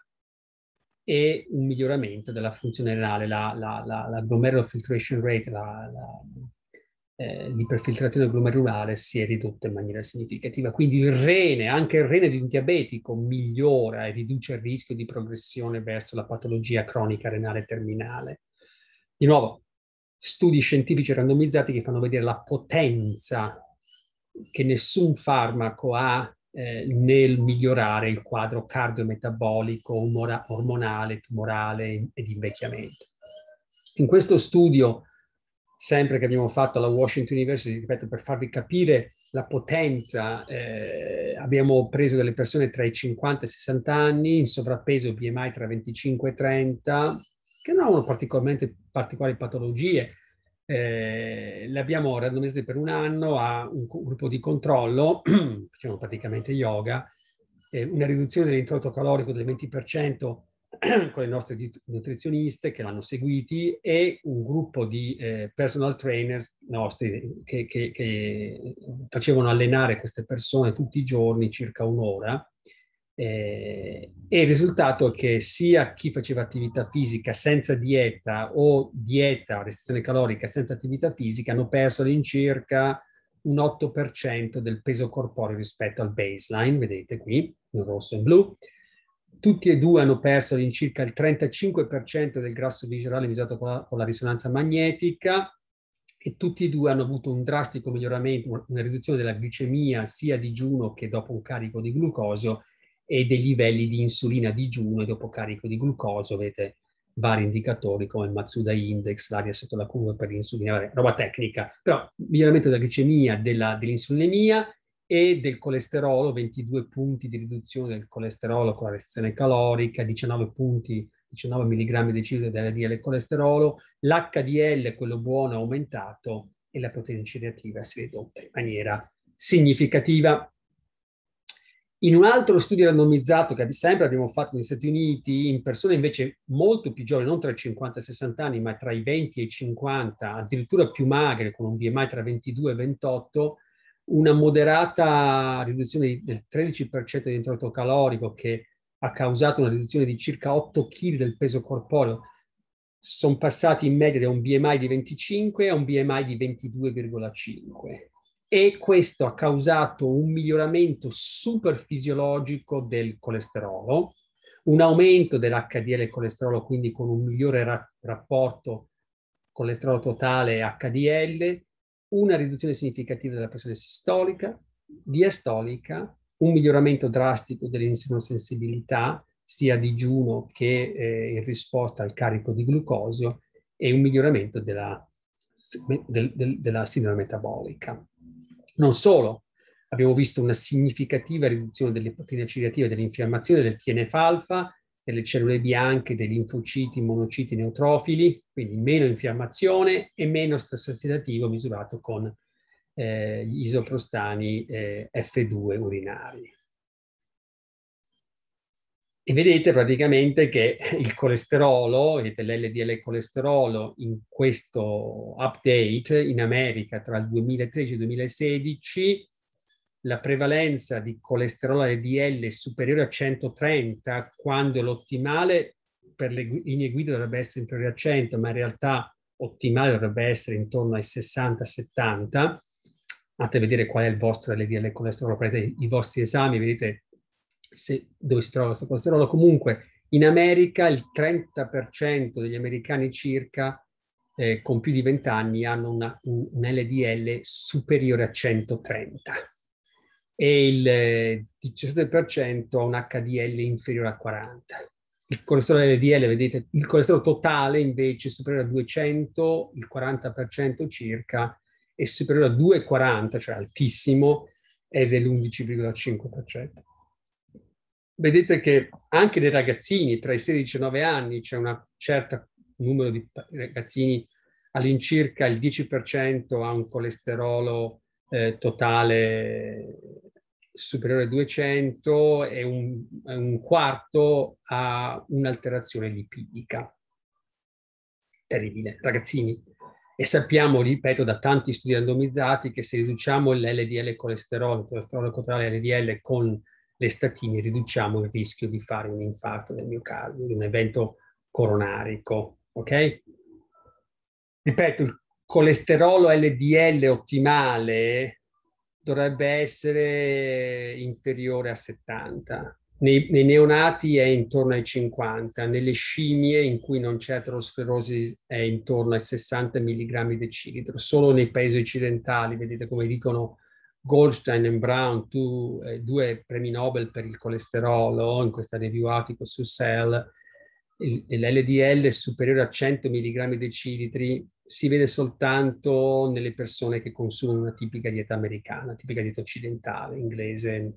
e un miglioramento della funzione renale, la glomerular filtration rate, l'iperfiltrazione glomerulare si è ridotta in maniera significativa. Quindi il rene, anche il rene di un diabetico, migliora e riduce il rischio di progressione verso la patologia cronica renale terminale. Di nuovo, studi scientifici randomizzati che fanno vedere la potenza che nessun farmaco ha nel migliorare il quadro cardiometabolico, ormonale, tumorale e di invecchiamento. In questo studio, sempre che abbiamo fatto alla Washington University, ripeto, per farvi capire la potenza, abbiamo preso delle persone tra i 50 e i 60 anni, in sovrappeso BMI tra 25 e 30, che non hanno particolari patologie. Le abbiamo randomizzate per un anno a un gruppo di controllo, facciamo praticamente yoga, una riduzione dell'introito calorico del 20% con le nostre nutrizioniste che l'hanno seguiti e un gruppo di personal trainers nostri che facevano allenare queste persone tutti i giorni, circa un'ora. E il risultato è che sia chi faceva attività fisica senza dieta o dieta, restrizione calorica senza attività fisica, hanno perso all'incirca un 8% del peso corporeo rispetto al baseline, vedete qui, in rosso e blu. Tutti e due hanno perso all'incirca il 35% del grasso viscerale misurato con la risonanza magnetica e tutti e due hanno avuto un drastico miglioramento, una riduzione della glicemia sia a digiuno che dopo un carico di glucosio e dei livelli di insulina a digiuno e dopo carico di glucosio, vedete vari indicatori come il Matsuda Index, l'aria sotto la curva per l'insulina, roba tecnica, però miglioramento della glicemia, dell'insulinemia e del colesterolo, 22 punti di riduzione del colesterolo con la restrizione calorica, 19 punti, 19 mg decilitro di LDL colesterolo, l'HDL, quello buono, è aumentato e la proteina C reattiva si è ridotta in maniera significativa. In un altro studio randomizzato che sempre abbiamo fatto negli Stati Uniti, in persone invece molto più giovani, non tra i 50 e i 60 anni, ma tra i 20 e i 50, addirittura più magre, con un BMI tra 22 e 28, una moderata riduzione del 13% di introito calorico che ha causato una riduzione di circa 8 kg del peso corporeo. Sono passati in media da un BMI di 25 a un BMI di 22,5 e questo ha causato un miglioramento superfisiologico del colesterolo, un aumento dell'HDL colesterolo, quindi con un migliore rapporto colesterolo totale e HDL, una riduzione significativa della pressione sistolica, diastolica, un miglioramento drastico dell'insulinosensibilità, sia a digiuno che in risposta al carico di glucosio, e un miglioramento della sindrome metabolica. Non solo, abbiamo visto una significativa riduzione delle proteine C reattive, dell'infiammazione del TNF-alfa, delle cellule bianche, dei linfociti, monociti neutrofili, quindi meno infiammazione e meno stress ossidativo misurato con gli isoprostani F2 urinari. E vedete praticamente che il colesterolo, vedete l'LDL colesterolo in questo update in America tra il 2013 e il 2016, la prevalenza di colesterolo LDL è superiore a 130, quando l'ottimale per le linee guida dovrebbe essere inferiore a 100, ma in realtà ottimale dovrebbe essere intorno ai 60-70. Andate a vedere qual è il vostro LDL colesterolo, prendete i vostri esami, vedete dove si trova questo colesterolo. Comunque in America il 30% degli americani circa con più di 20 anni hanno un LDL superiore a 130 e il 17% ha un HDL inferiore a 40. Il colesterolo LDL, vedete, il colesterolo totale invece è superiore a 200, il 40% circa, è superiore a 240, cioè altissimo, è dell'11,5%. Vedete che anche nei ragazzini tra i 16 e i 9 anni c'è un certo numero di ragazzini, all'incirca il 10% ha un colesterolo totale superiore a 200 e un quarto ha un'alterazione lipidica. Terribile, ragazzini. E sappiamo, ripeto, da tanti studi randomizzati che se riduciamo l'LDL colesterolo, il colesterolo totale LDL con le statine, riduciamo il rischio di fare un infarto del miocardio, di un evento coronarico, ok? Ripeto, il colesterolo LDL ottimale dovrebbe essere inferiore a 70. Nei neonati è intorno ai 50, nelle scimmie in cui non c'è aterosclerosi è intorno ai 60 mg decilitro. Solo nei paesi occidentali, vedete come dicono Goldstein e Brown, due premi Nobel per il colesterolo in questa review article su Cell, l'LDL superiore a 100 mg decilitri si vede soltanto nelle persone che consumano una tipica dieta americana, una tipica dieta occidentale, inglese,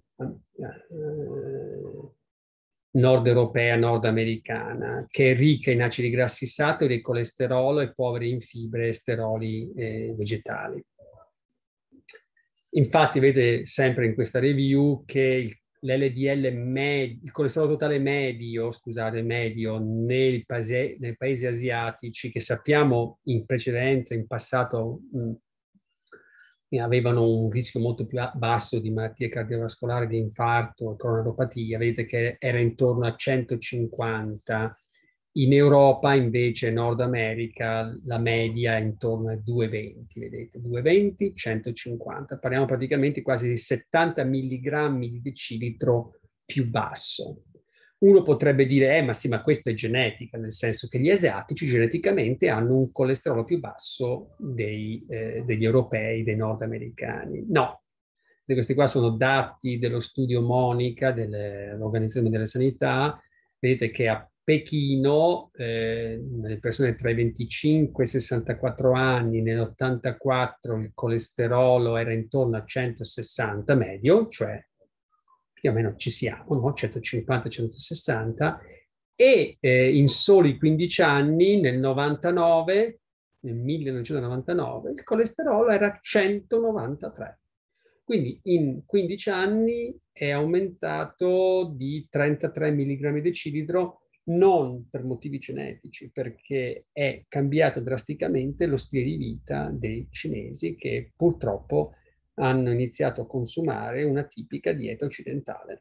nord europea, nordamericana, che è ricca in acidi grassi saturi, colesterolo e povera in fibre e steroli vegetali. Infatti, vede sempre in questa review che l'LDL medio, il colesterolo totale medio, scusate, medio nei paesi asiatici che sappiamo in precedenza, in passato, avevano un rischio molto più basso di malattie cardiovascolari, di infarto, coronaropatia, vedete che era intorno a 150. In Europa, invece, Nord America, la media è intorno a 220, vedete, 220, 150. Parliamo praticamente quasi di 70 milligrammi di decilitro più basso. Uno potrebbe dire, ma sì, ma questo è genetica, nel senso che gli asiatici geneticamente hanno un colesterolo più basso degli europei, dei nordamericani. No, questi qua sono dati dello studio Monica dell'Organizzazione Mondiale della Sanità. Vedete che a Pechino, nelle persone tra i 25 e i 64 anni, nell'84 il colesterolo era intorno a 160 medio, cioè più o meno ci siamo, no? 150-160, e in soli 15 anni, nel 99, nel 1999, il colesterolo era 193. Quindi in 15 anni è aumentato di 33 mg decilitro, non per motivi genetici, perché è cambiato drasticamente lo stile di vita dei cinesi che purtroppo hanno iniziato a consumare una tipica dieta occidentale.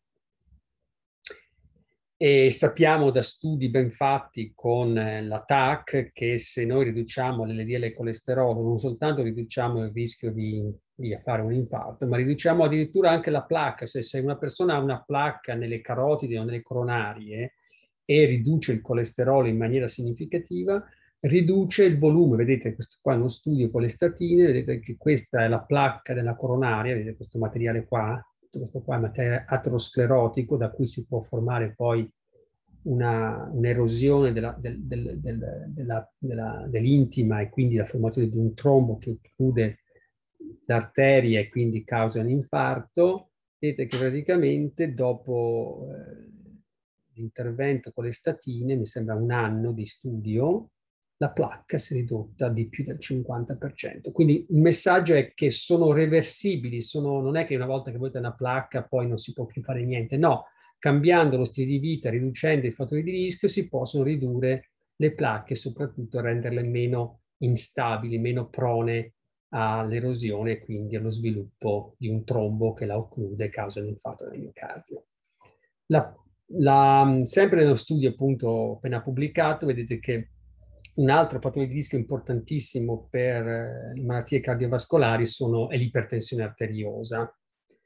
E sappiamo da studi ben fatti con la TAC che se noi riduciamo l'LDL e il colesterolo, non soltanto riduciamo il rischio di fare un infarto, ma riduciamo addirittura anche la placca. Se una persona ha una placca nelle carotidi o nelle coronarie e riduce il colesterolo in maniera significativa, riduce il volume. Vedete, questo qua è uno studio con le statine, vedete che questa è la placca della coronaria, vedete questo materiale qua, questo qua è materiale aterosclerotico da cui si può formare poi un'erosione dell'intima e quindi la formazione di un trombo che chiude l'arteria e quindi causa un infarto. Vedete che praticamente dopo l'intervento con le statine, mi sembra un anno di studio, la placca si è ridotta di più del 50%. Quindi il messaggio è che sono reversibili, non è che una volta che avete una placca poi non si può più fare niente, no, cambiando lo stile di vita, riducendo i fattori di rischio, si possono ridurre le placche e soprattutto renderle meno instabili, meno prone all'erosione e quindi allo sviluppo di un trombo che la occlude e causa l'infarto del miocardio. Sempre nello studio appunto appena pubblicato, vedete che un altro fattore di rischio importantissimo per le malattie cardiovascolari è l'ipertensione arteriosa.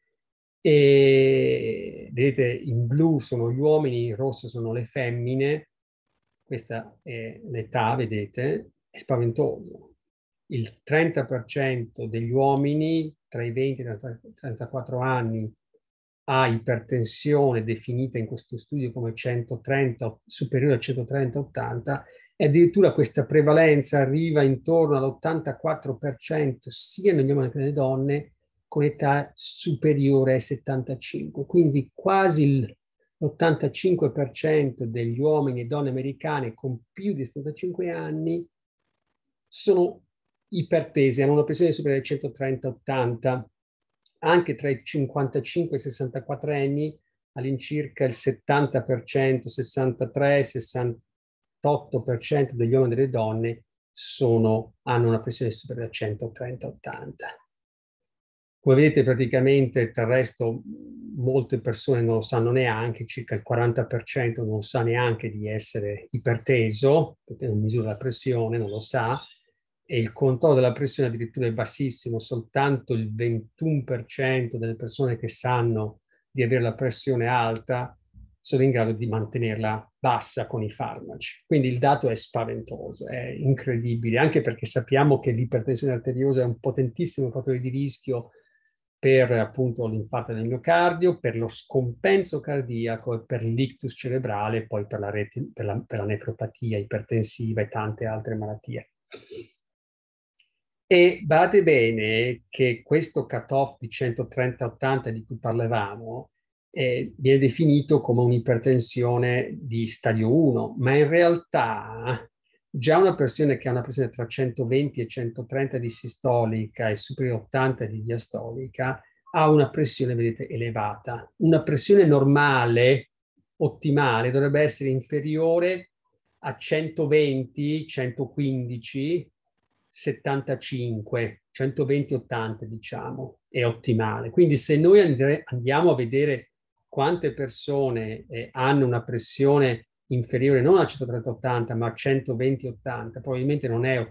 E vedete, in blu sono gli uomini, in rosso sono le femmine, questa è l'età, vedete, è spaventoso. Il 30% degli uomini tra i 20 e i 34 anni ha ipertensione definita in questo studio come 130, superiore a 130-80, e addirittura questa prevalenza arriva intorno all'84% sia negli uomini che nelle donne con età superiore ai 75. Quindi quasi l'85% degli uomini e donne americane con più di 75 anni sono ipertesi, hanno una pressione superiore ai 130-80. Anche tra i 55 e i 64 anni all'incirca il 70%, 63-68% degli uomini e delle donne hanno una pressione superiore a 130-80. Come vedete, praticamente del resto molte persone non lo sanno neanche, circa il 40% non sa neanche di essere iperteso, perché non misura la pressione, non lo sa, e il controllo della pressione addirittura è bassissimo, soltanto il 21% delle persone che sanno di avere la pressione alta sono in grado di mantenerla bassa con i farmaci. Quindi il dato è spaventoso, è incredibile, anche perché sappiamo che l'ipertensione arteriosa è un potentissimo fattore di rischio per appunto l'infarto del miocardio, per lo scompenso cardiaco e per l'ictus cerebrale, poi per la nefropatia ipertensiva e tante altre malattie. E badate bene che questo cut-off di 130-80 di cui parlavamo viene definito come un'ipertensione di stadio 1, ma in realtà già una persona che ha una pressione tra 120 e 130 di sistolica e superiore a 80 di diastolica ha una pressione, vedete, elevata. Una pressione normale, ottimale, dovrebbe essere inferiore a 120, 115, 75, 120, 80, diciamo, è ottimale. Quindi se noi andiamo a vedere quante persone hanno una pressione inferiore non a 130-80, ma a 120-80, probabilmente non è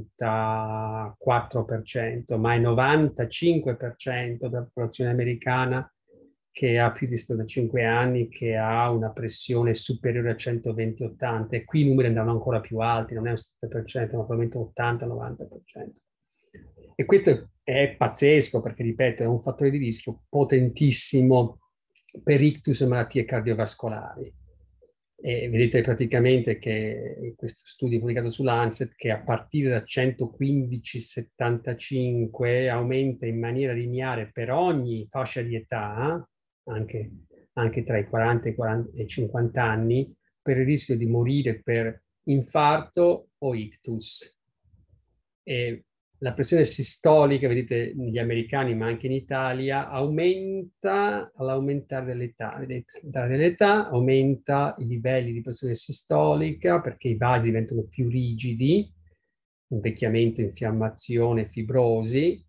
84%, ma è 95% della popolazione americana che ha più di 75 anni, che ha una pressione superiore a 120-80, e qui i numeri andranno ancora più alti, non è un 7%, ma probabilmente 80-90%. E questo è pazzesco perché, ripeto, è un fattore di rischio potentissimo per ictus e malattie cardiovascolari. E vedete praticamente che questo studio pubblicato su Lancet, che a partire da 115-75 aumenta in maniera lineare per ogni fascia di età, anche, anche tra i 40 e i 50 anni, per il rischio di morire per infarto o ictus. E la pressione sistolica, vedete, negli americani, ma anche in Italia, aumenta all'aumentare dell'età. Vedete, aumentare dell'età aumenta i livelli di pressione sistolica perché i vasi diventano più rigidi, invecchiamento, infiammazione, fibrosi.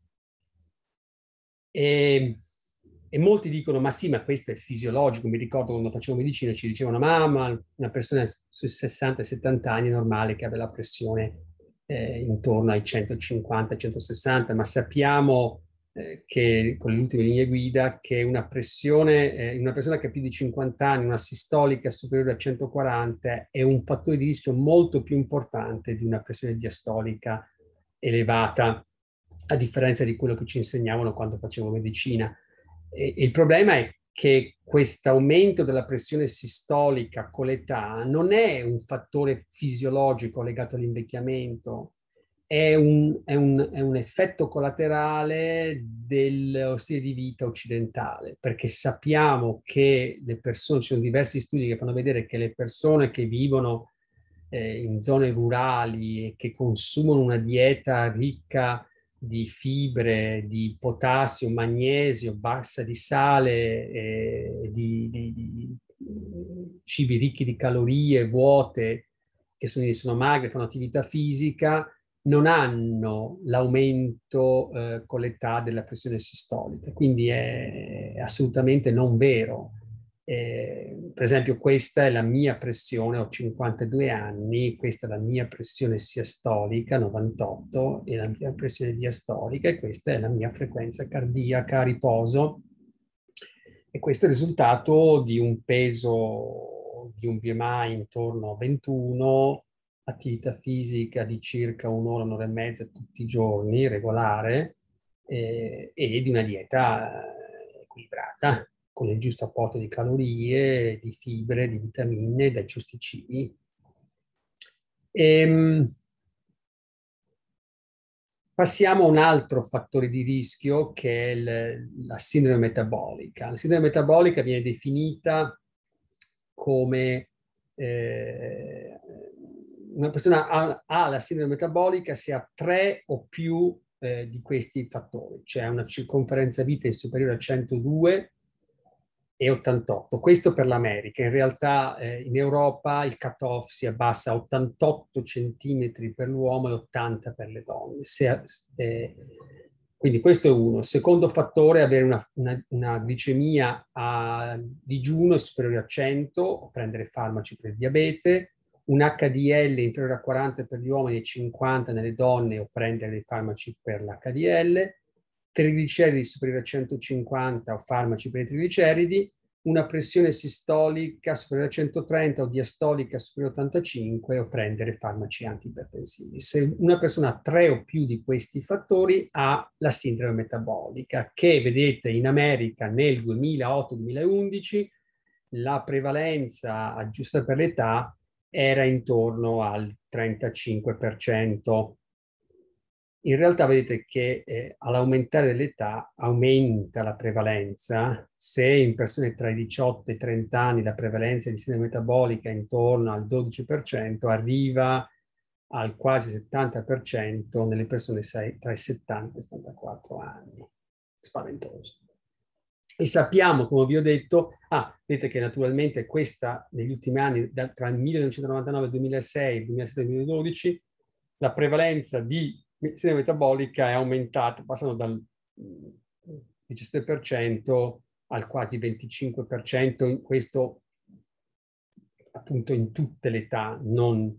E molti dicono, ma sì, ma questo è fisiologico. Mi ricordo quando facevo medicina ci dicevano, mamma, una persona sui 60-70 anni è normale che abbia la pressione intorno ai 150-160, ma sappiamo che con le ultime linee guida che una pressione, una persona che ha più di 50 anni, una sistolica superiore a 140 è un fattore di rischio molto più importante di una pressione diastolica elevata, a differenza di quello che ci insegnavano quando facevo medicina. E il problema è che questo aumento della pressione sistolica con l'età non è un fattore fisiologico legato all'invecchiamento, è un effetto collaterale dello stile di vita occidentale, perché sappiamo che le persone, ci sono diversi studi che fanno vedere che le persone che vivono in zone rurali e che consumano una dieta ricca di fibre, di potassio, magnesio, bassa di sale, di cibi ricchi di calorie, vuote, che sono magre, fanno attività fisica, non hanno l'aumento con l'età della pressione sistolica. Quindi è assolutamente non vero. Per esempio, questa è la mia pressione, ho 52 anni, questa è la mia pressione sistolica, 98, e la mia pressione diastolica, e questa è la mia frequenza cardiaca a riposo. E questo è il risultato di un peso, di un BMI intorno a 21, attività fisica di circa un'ora, un'ora e mezza tutti i giorni, regolare, e di una dieta equilibrata, con il giusto apporto di calorie, di fibre, di vitamine, dai giusti cibi. Passiamo a un altro fattore di rischio che è la sindrome metabolica. La sindrome metabolica viene definita come una persona ha la sindrome metabolica se ha 3 o più di questi fattori, cioè una circonferenza vita superiore a 102 e 88. Questo per l'America. In realtà in Europa il cut-off si abbassa a 88 centimetri per l'uomo e 80 per le donne. Quindi questo è uno. Secondo fattore, avere una glicemia a digiuno superiore a 100 o prendere farmaci per il diabete, un HDL inferiore a 40 per gli uomini e 50 nelle donne o prendere dei farmaci per l'HDL, trigliceridi superiori a 150 o farmaci per i trigliceridi, una pressione sistolica superiore a 130 o diastolica superiore a 85 o prendere farmaci antiipertensivi. Se una persona ha 3 o più di questi fattori ha la sindrome metabolica, che vedete in America nel 2008-2011 la prevalenza aggiustata per l'età era intorno al 35%. In realtà vedete che all'aumentare dell'età aumenta la prevalenza. Se in persone tra i 18 e i 30 anni la prevalenza di sindrome metabolica è intorno al 12%, arriva al quasi 70% nelle persone tra i 70 e i 74 anni. Spaventoso. E sappiamo, come vi ho detto, vedete che naturalmente questa negli ultimi anni, tra il 1999 e il 2006, il 2007 e il 2012, la prevalenza di sindrome metabolica è aumentata, passando dal 17% al quasi 25%, in questo appunto in tutte le età, non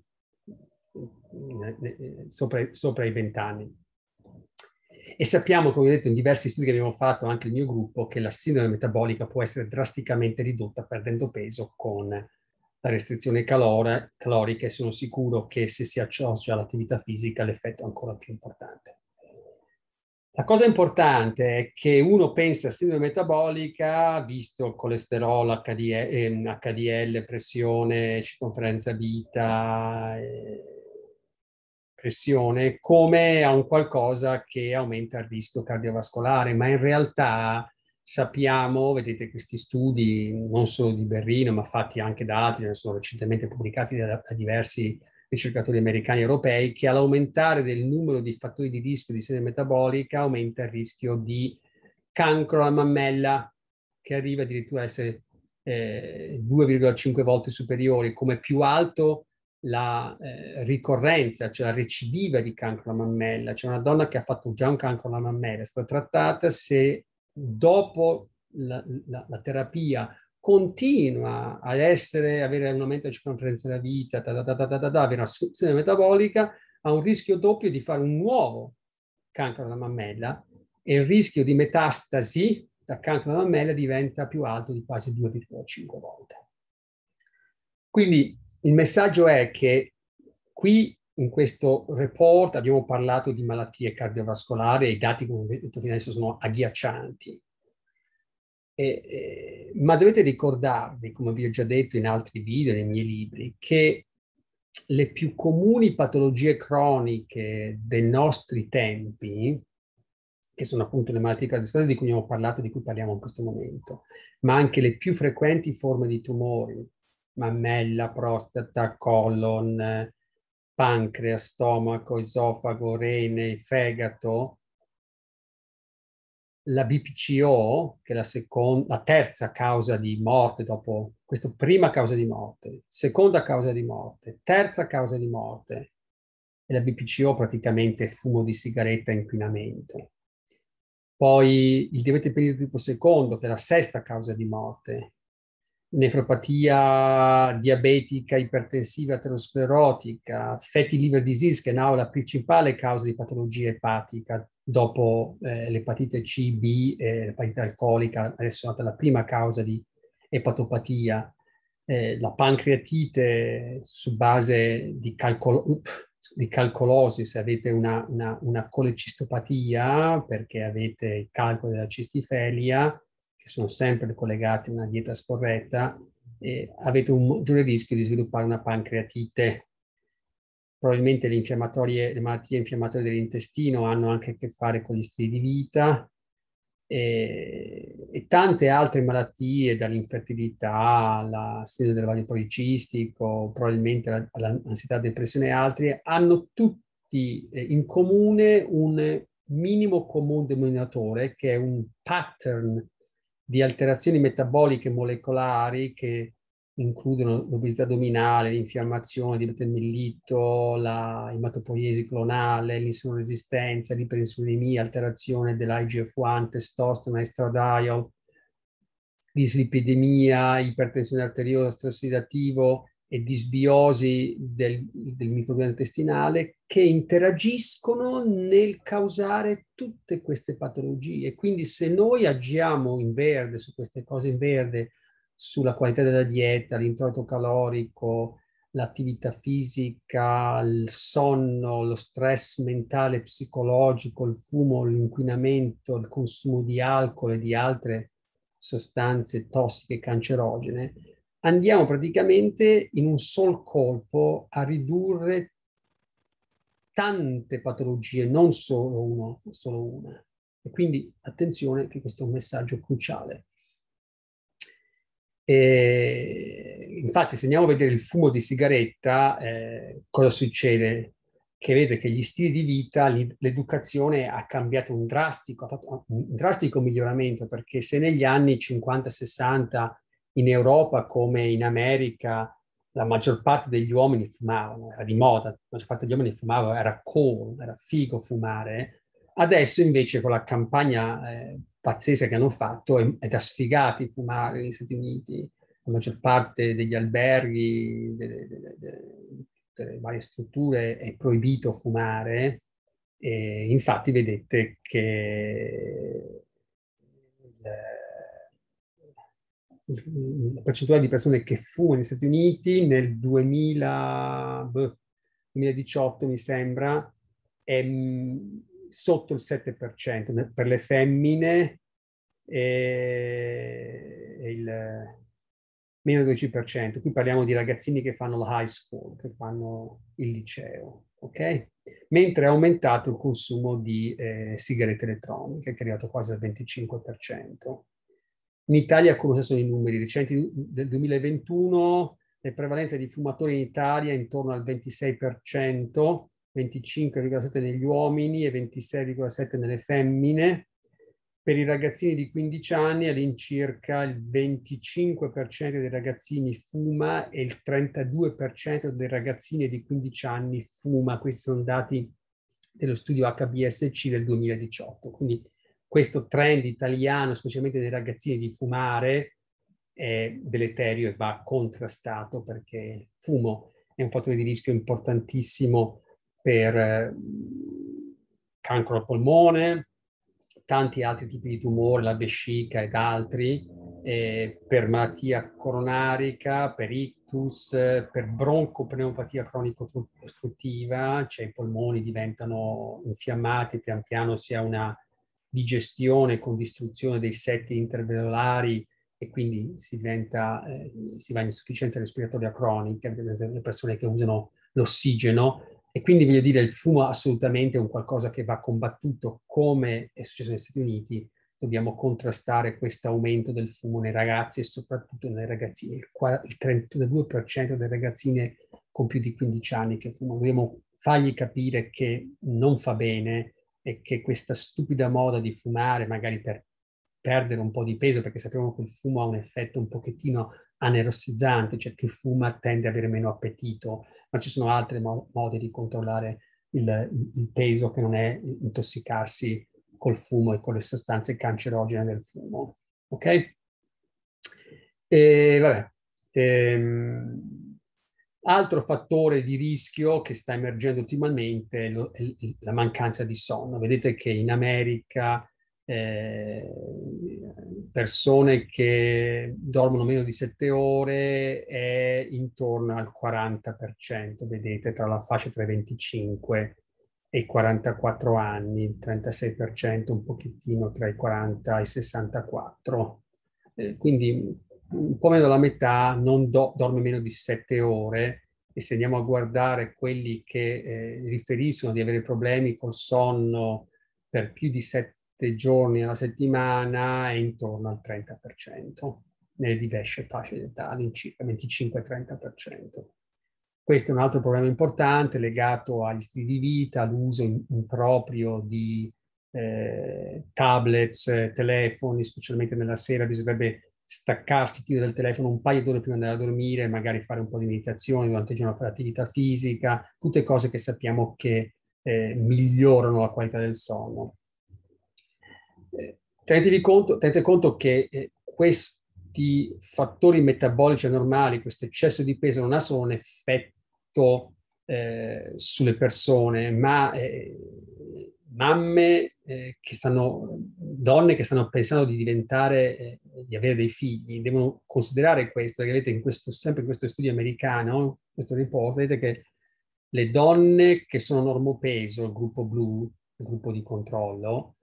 sopra i 20 anni. E sappiamo, come ho detto in diversi studi che abbiamo fatto, anche il mio gruppo, che la sindrome metabolica può essere drasticamente ridotta perdendo peso con la restrizione calorica, e sono sicuro che se si associa all'attività fisica l'effetto è ancora più importante. La cosa importante è che uno pensa a sindrome metabolica, visto il colesterolo, HDL, pressione, circonferenza vita, pressione, come a un qualcosa che aumenta il rischio cardiovascolare, ma in realtà sappiamo, vedete questi studi non solo di Berlino, ma fatti anche da altri, ne sono recentemente pubblicati da diversi ricercatori americani e europei, che all'aumentare del numero di fattori di rischio di sindrome metabolica aumenta il rischio di cancro alla mammella, che arriva addirittura a essere 2,5 volte superiore, come più alto la ricorrenza, cioè la recidiva di cancro alla mammella. C'è una donna che ha fatto già un cancro alla mammella, è stata trattata, se dopo la terapia continua ad avere un aumento della circonferenza della vita, avere una sindrome metabolica, ha un rischio doppio di fare un nuovo cancro alla mammella, e il rischio di metastasi da cancro alla mammella diventa più alto di quasi 2,5 volte. Quindi il messaggio è che qui in questo report abbiamo parlato di malattie cardiovascolari e i dati, come ho detto fino adesso, sono agghiaccianti. Ma dovete ricordarvi, come vi ho già detto in altri video, nei miei libri, che le più comuni patologie croniche dei nostri tempi, che sono appunto le malattie cardiovascolari di cui abbiamo parlato e di cui parliamo in questo momento, ma anche le più frequenti forme di tumori, mammella, prostata, colon, pancreas, stomaco, esofago, rene, fegato, la BPCO, che è la terza causa di morte dopo, questa prima causa di morte, seconda causa di morte, terza causa di morte, e la BPCO praticamente è fumo di sigaretta e inquinamento. Poi il diabete mellitus tipo secondo, che è la sesta causa di morte, nefropatia diabetica ipertensiva aterosclerotica, fatty liver disease, che è la principale causa di patologia epatica dopo l'epatite C, B, l'epatite alcolica, adesso è stata la prima causa di epatopatia. La pancreatite su base di calcolosi, se avete una colecistopatia, perché avete il calcolo della cistifelia, che sono sempre collegati a una dieta scorretta, avete un maggiore rischio di sviluppare una pancreatite. Probabilmente le malattie infiammatorie dell'intestino hanno anche a che fare con gli stili di vita, e tante altre malattie, dall'infertilità alla sindrome del vaso policistico, probabilmente all'ansietà, depressione e altri, hanno tutti in comune un minimo comune denominatore, che è un pattern di alterazioni metaboliche molecolari che includono l'obesità addominale, l'infiammazione, il diabete mellito, la ematopoiesi clonale, l'insulinoresistenza, l'iperinsulinemia, alterazione dell'IGF-1, testosterone, estradiol, dislipidemia, ipertensione arteriosa, stress ossidativo e disbiosi del microbioma intestinale, che interagiscono nel causare tutte queste patologie. Quindi se noi agiamo in verde su queste cose in verde, sulla qualità della dieta, l'introito calorico, l'attività fisica, il sonno, lo stress mentale e psicologico, il fumo, l'inquinamento, il consumo di alcol e di altre sostanze tossiche cancerogene, andiamo praticamente in un sol colpo a ridurre tante patologie, non solo una. E quindi attenzione, che questo è un messaggio cruciale. Infatti, se andiamo a vedere il fumo di sigaretta, cosa succede? Che vede che gli stili di vita, l'educazione ha cambiato ha fatto un drastico miglioramento, perché se negli anni 50-60 in Europa come in America la maggior parte degli uomini fumavano, era di moda, la maggior parte degli uomini fumavano, era cool, era figo fumare. Adesso invece con la campagna pazzesca che hanno fatto è da sfigati fumare negli Stati Uniti. La maggior parte degli alberghi, delle varie strutture è proibito fumare. E infatti vedete che la percentuale di persone che fumano negli Stati Uniti nel 2018, mi sembra, è sotto il 7%, per le femmine e il meno 12%. Qui parliamo di ragazzini che fanno la high school, che fanno il liceo, ok? Mentre è aumentato il consumo di sigarette elettroniche, che è arrivato quasi al 25%. In Italia, come sono i numeri recenti del 2021, le prevalenze di fumatori in Italia è intorno al 26%, 25,7% negli uomini e 26,7% nelle femmine. Per i ragazzini di 15 anni all'incirca il 25% dei ragazzini fuma e il 32% dei ragazzini di 15 anni fuma. Questi sono dati dello studio HBSC del 2018. Quindi questo trend italiano, specialmente nei ragazzini, di fumare è deleterio e va contrastato, perché il fumo è un fattore di rischio importantissimo per cancro al polmone, tanti altri tipi di tumore, la vescica ed altri, per malattia coronarica, per ictus, per broncopneumopatia cronico-ostruttiva, cioè i polmoni diventano infiammati, pian piano si ha una digestione con distruzione dei setti intervalari e quindi si va in insufficienza respiratoria cronica, le persone che usano l'ossigeno. E quindi voglio dire, il fumo assolutamente è un qualcosa che va combattuto, come è successo negli Stati Uniti. Dobbiamo contrastare questo aumento del fumo nei ragazzi e soprattutto nei ragazzini. Il 32% delle ragazzine con più di 15 anni che fumano. Dobbiamo fargli capire che non fa bene e che questa stupida moda di fumare, magari per perdere un po' di peso, perché sappiamo che il fumo ha un effetto un pochettino anerossizzante, cioè chi fuma tende ad avere meno appetito, ma ci sono altri modi di controllare il peso, che non è intossicarsi col fumo e con le sostanze cancerogene del fumo. Ok? E vabbè. Altro fattore di rischio che sta emergendo ultimamente è la mancanza di sonno. Vedete che in America persone che dormono meno di 7 ore è intorno al 40%, vedete, tra la fascia tra i 25 e i 44 anni, il 36% un pochettino tra i 40 e i 64. Quindi un po' meno della metà non dorme meno di 7 ore, e se andiamo a guardare quelli che riferiscono di avere problemi col sonno per più di 7 giorni alla settimana è intorno al 30%, nelle diverse fasce d'età, all'incirca 25-30%. Questo è un altro problema importante legato agli stili di vita, all'uso improprio di tablets, telefoni, specialmente nella sera bisognerebbe staccarsi, chiudere il telefono un paio d'ore prima di andare a dormire, magari fare un po' di meditazione, durante il giorno fare attività fisica, tutte cose che sappiamo che migliorano la qualità del sonno. Tenete conto che questi fattori metabolici anormali, questo eccesso di peso non ha solo un effetto sulle persone, ma donne che stanno pensando di diventare, di avere dei figli, devono considerare questo, perché vedete sempre in questo studio americano, questo report, vedete che le donne che sono normopeso, il gruppo blu, il gruppo di controllo,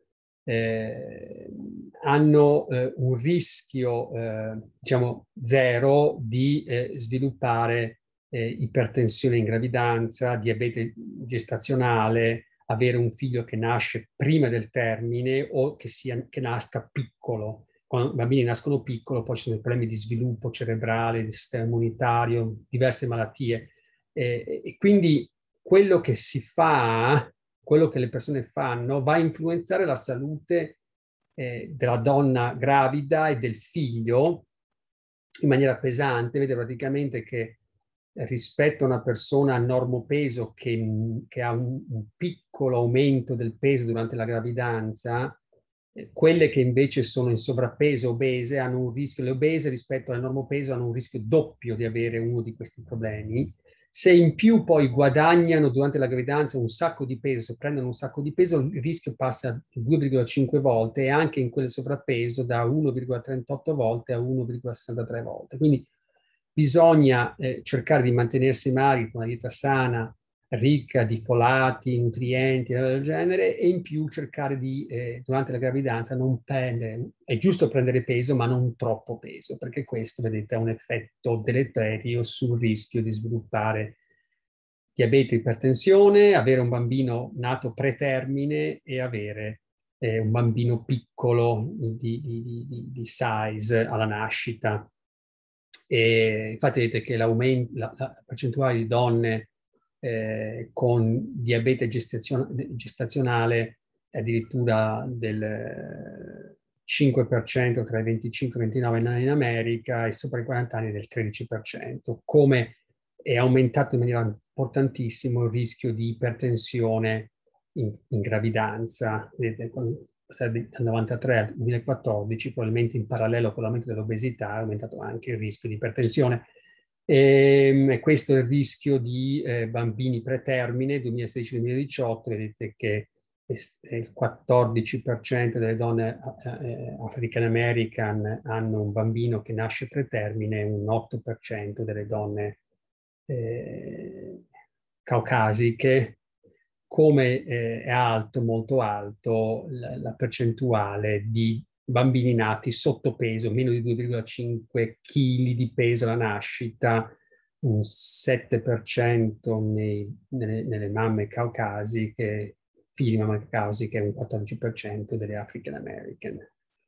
hanno un rischio, diciamo, zero di sviluppare ipertensione in gravidanza, diabete gestazionale, avere un figlio che nasce prima del termine o che nasca piccolo. Quando i bambini nascono piccolo, poi ci sono i problemi di sviluppo cerebrale, di sistema immunitario, diverse malattie. E quindi quello che si fa, quello che le persone fanno, va a influenzare la salute della donna gravida e del figlio in maniera pesante. Vede praticamente che rispetto a una persona a normopeso che ha un piccolo aumento del peso durante la gravidanza, quelle che invece sono in sovrappeso, obese, hanno un rischio, le obese rispetto al normopeso hanno un rischio doppio di avere uno di questi problemi. Se in più poi guadagnano durante la gravidanza un sacco di peso, se prendono un sacco di peso, il rischio passa a 2,5 volte e anche in quel sovrappeso da 1,38 volte a 1,63 volte. Quindi bisogna cercare di mantenersi magri con una dieta sana, ricca di folati, nutrienti del genere, e in più cercare di, durante la gravidanza, non prendere, è giusto prendere peso, ma non troppo peso, perché questo, vedete, ha un effetto deleterio sul rischio di sviluppare diabete, ipertensione, avere un bambino nato pretermine e avere un bambino piccolo di size alla nascita. E infatti vedete che la percentuale di donne con diabete gestazionale è addirittura del 5% tra i 25 e i 29 anni in America, e sopra i 40 anni del 13%, come è aumentato in maniera importantissima il rischio di ipertensione in gravidanza. Vedete, dal 93 al 2014, probabilmente in parallelo con l'aumento dell'obesità, è aumentato anche il rischio di ipertensione. E questo è il rischio di bambini pretermine, 2016-2018, vedete che il 14% delle donne African American hanno un bambino che nasce pretermine, un 8% delle donne caucasiche. Come è alto, molto alto, la percentuale di bambini nati sottopeso, meno di 2,5 kg di peso alla nascita, un 7% nelle mamme caucasiche, figli di mamme caucasiche, e un 14% delle African American.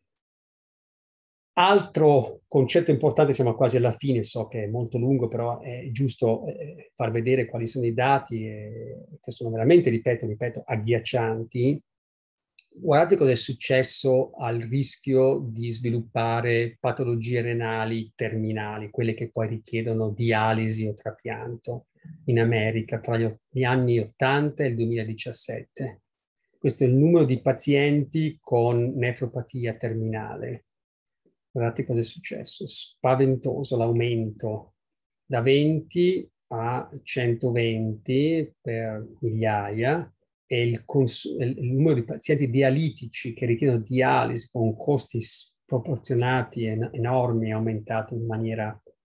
Altro concetto importante, siamo quasi alla fine, so che è molto lungo, però è giusto far vedere quali sono i dati che sono veramente, ripeto, agghiaccianti. Guardate cosa è successo al rischio di sviluppare patologie renali terminali, quelle che poi richiedono dialisi o trapianto in America tra gli anni 80 e il 2017. Questo è il numero di pazienti con nefropatia terminale. Guardate cosa è successo, spaventoso l'aumento da 20 a 120 per migliaia, e il numero di pazienti dialitici che richiedono dialisi con costi sproporzionati e enormi, è aumentato in maniera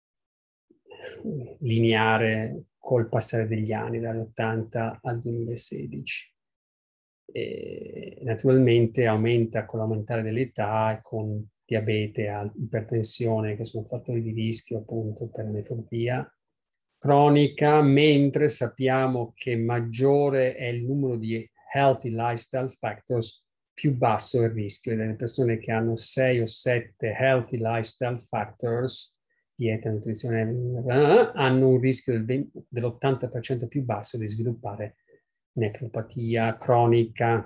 lineare col passare degli anni, dall'80 al 2016. E naturalmente aumenta con l'aumentare dell'età e con diabete, ipertensione, che sono fattori di rischio appunto per nefropatia cronica, mentre sappiamo che maggiore è il numero di healthy lifestyle factors, più basso è il rischio. E delle persone che hanno 6 o 7 healthy lifestyle factors, dieta, nutrizione, hanno un rischio dell'80% più basso di sviluppare nefropatia cronica.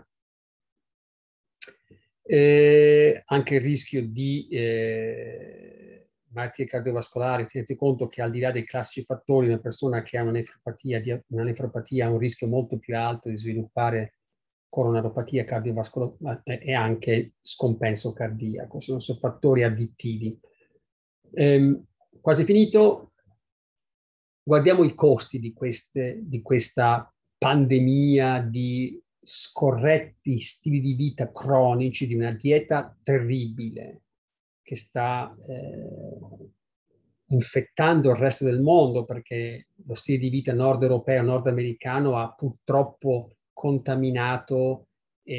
Anche il rischio di malattie cardiovascolari. Tenete conto che al di là dei classici fattori, una persona che ha una nefropatia ha un rischio molto più alto di sviluppare coronaropatia cardiovascolare e anche scompenso cardiaco. Sono fattori additivi. Quasi finito. Guardiamo i costi di questa pandemia di scorretti stili di vita cronici, di una dieta terribile che sta infettando il resto del mondo, perché lo stile di vita nord europeo, nordamericano ha purtroppo contaminato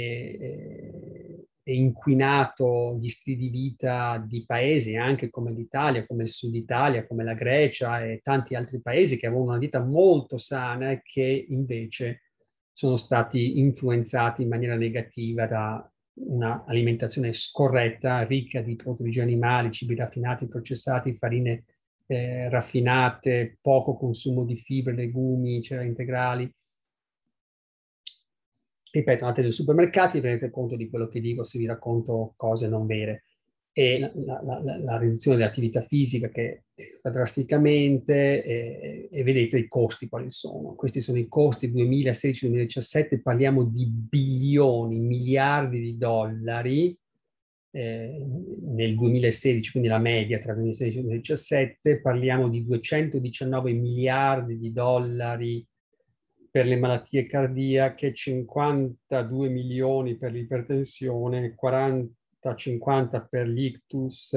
e inquinato gli stili di vita di paesi anche come l'Italia, come il Sud Italia, come la Grecia e tanti altri paesi che avevano una vita molto sana e che invece sono stati influenzati in maniera negativa da un'alimentazione scorretta, ricca di proteine animali, cibi raffinati, processati, farine raffinate, poco consumo di fibre, legumi, cereali integrali. Ripeto, andate nei supermercati, tenete conto di quello che dico se vi racconto cose non vere. E la riduzione dell'attività fisica che fa drasticamente e vedete i costi quali sono. Questi sono i costi 2016-2017, parliamo di bilioni, miliardi di dollari nel 2016, quindi la media tra 2016 e 2017, parliamo di 219 miliardi di dollari per le malattie cardiache, 52 milioni per l'ipertensione, 40-50 per l'ictus.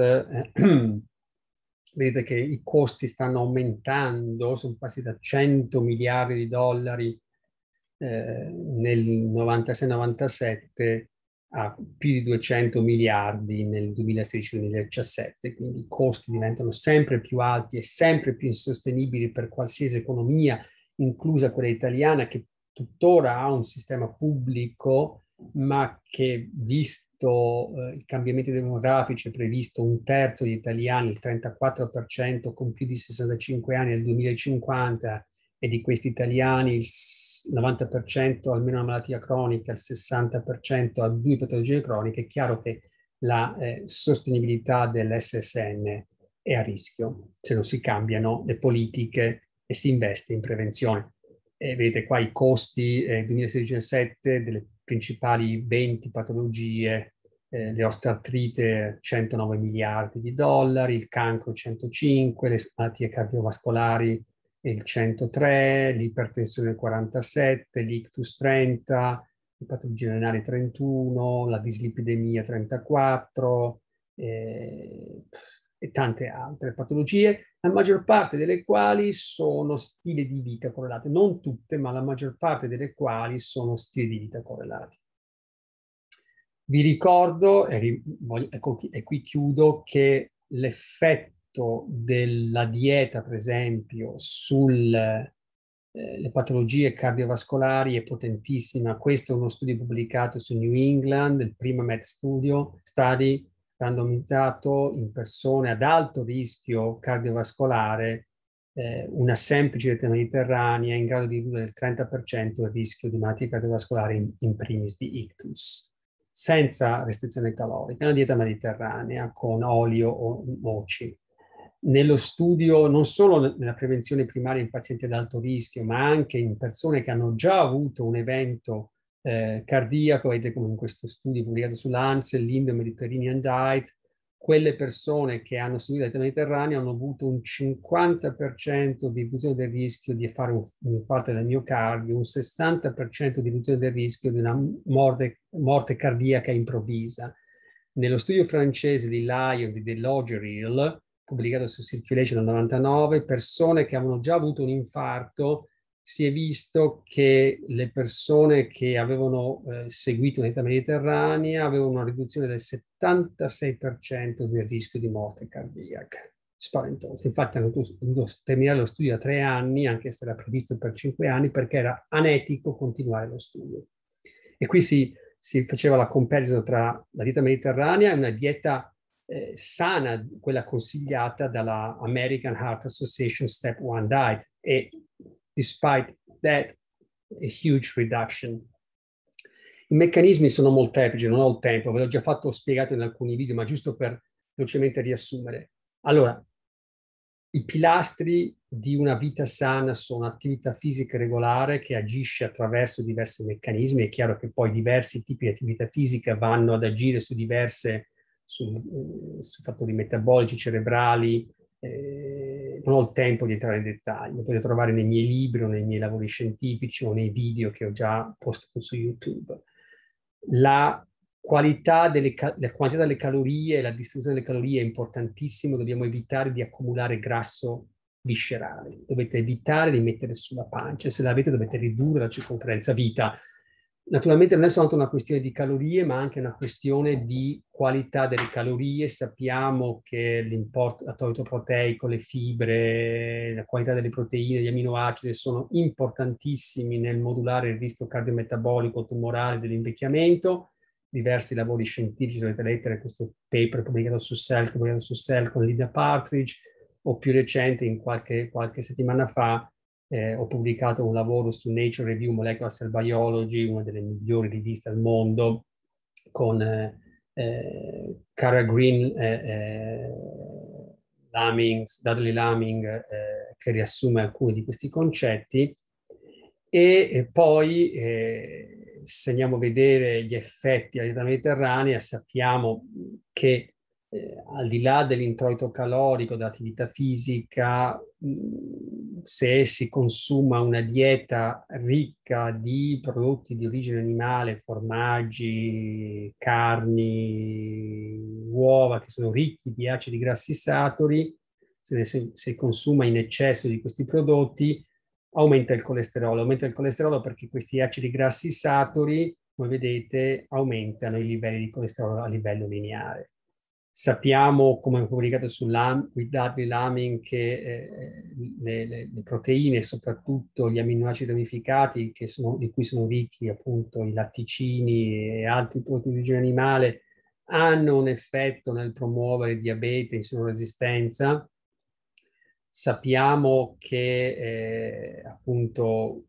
Vedete che i costi stanno aumentando, sono passati da 100 miliardi di dollari nel 96-97 a più di 200 miliardi nel 2016-2017, quindi i costi diventano sempre più alti e sempre più insostenibili per qualsiasi economia, inclusa quella italiana, che tuttora ha un sistema pubblico, ma che, visto i cambiamenti demografici, è previsto un terzo degli italiani, il 34% con più di 65 anni nel 2050, e di questi italiani il 90% almeno una malattia cronica, il 60% ha 2 patologie croniche. È chiaro che la sostenibilità dell'SSN è a rischio se non si cambiano le politiche e si investe in prevenzione. Vedete qua i costi 2016-2017 delle principali 20 patologie, le osteoartrite 109 miliardi di dollari, il cancro 105, le malattie cardiovascolari il 103, l'ipertensione 47, l'ictus 30, le patologie renali 31, la dislipidemia 34 e tante altre patologie, la maggior parte delle quali sono stili di vita correlati. Non tutte, ma la maggior parte delle quali sono stili di vita correlati. Vi ricordo, e qui chiudo, che l'effetto della dieta, per esempio, sulle patologie cardiovascolari è potentissima. Questo è uno studio pubblicato su New England, il primo Med Study, randomizzato in persone ad alto rischio cardiovascolare, una semplice dieta mediterranea in grado di ridurre del 30% il rischio di malattie cardiovascolari, in primis di ictus, senza restrizione calorica, una dieta mediterranea con olio o noci. Nello studio, non solo nella prevenzione primaria in pazienti ad alto rischio, ma anche in persone che hanno già avuto un evento cardiaco, vedete come in questo studio pubblicato sull'ANSEL, l'Indo-Mediterranean Diet, quelle persone che hanno seguito la dieta mediterranea hanno avuto un 50% di riduzione del rischio di fare un infarto del miocardio, un 60% di riduzione del rischio di una morte cardiaca improvvisa. Nello studio francese di Lyon di Delogerie, pubblicato su Circulation nel 99, persone che avevano già avuto un infarto, si è visto che le persone che avevano seguito una dieta mediterranea avevano una riduzione del 76% del rischio di morte cardiaca. Spaventoso. Infatti hanno dovuto terminare lo studio a 3 anni, anche se era previsto per 5 anni, perché era anetico continuare lo studio. E qui si faceva la comparison tra la dieta mediterranea e una dieta sana, quella consigliata dalla American Heart Association Step 1 Diet, e despite that, a huge reduction. I meccanismi sono molteplici, non ho il tempo, ve l'ho già fatto spiegato in alcuni video, ma giusto per velocemente riassumere. Allora, i pilastri di una vita sana sono attività fisica regolare che agisce attraverso diversi meccanismi. È chiaro che poi diversi tipi di attività fisica vanno ad agire su su fattori metabolici, cerebrali. Non ho il tempo di entrare nei dettagli, lo potete trovare nei miei libri o nei miei lavori scientifici o nei video che ho già postato su YouTube. La la quantità delle calorie e la distribuzione delle calorie è importantissimo. Dobbiamo evitare di accumulare grasso viscerale. Dovete evitare di mettere sulla pancia. Se l'avete, dovete ridurre la circonferenza vita. Naturalmente non è soltanto una questione di calorie, ma anche una questione di qualità delle calorie. Sappiamo che l'apporto proteico, le fibre, la qualità delle proteine, gli aminoacidi sono importantissimi nel modulare il rischio cardiometabolico tumorale dell'invecchiamento. Diversi lavori scientifici, dovete leggere questo paper pubblicato su Cell con Lydia Partridge, o più recente, qualche settimana fa, ho pubblicato un lavoro su Nature Review Molecular Cell Biology, una delle migliori riviste al mondo, con Cara Green, Dudley Laming, che riassume alcuni di questi concetti. E poi, se andiamo a vedere gli effetti della dieta mediterranea, sappiamo che al di là dell'introito calorico, dell'attività fisica, se si consuma una dieta ricca di prodotti di origine animale, formaggi, carni, uova, che sono ricchi di acidi grassi saturi, se consuma in eccesso di questi prodotti, aumenta il colesterolo. Aumenta il colesterolo perché questi acidi grassi saturi, come vedete, aumentano i livelli di colesterolo a livello lineare. Sappiamo, come pubblicato su Dudley Laming, che le proteine, soprattutto gli amminoacidi ramificati, di cui sono ricchi appunto i latticini e altri prodotti di origine animale, hanno un effetto nel promuovere diabete e insulinoresistenza. Sappiamo che appunto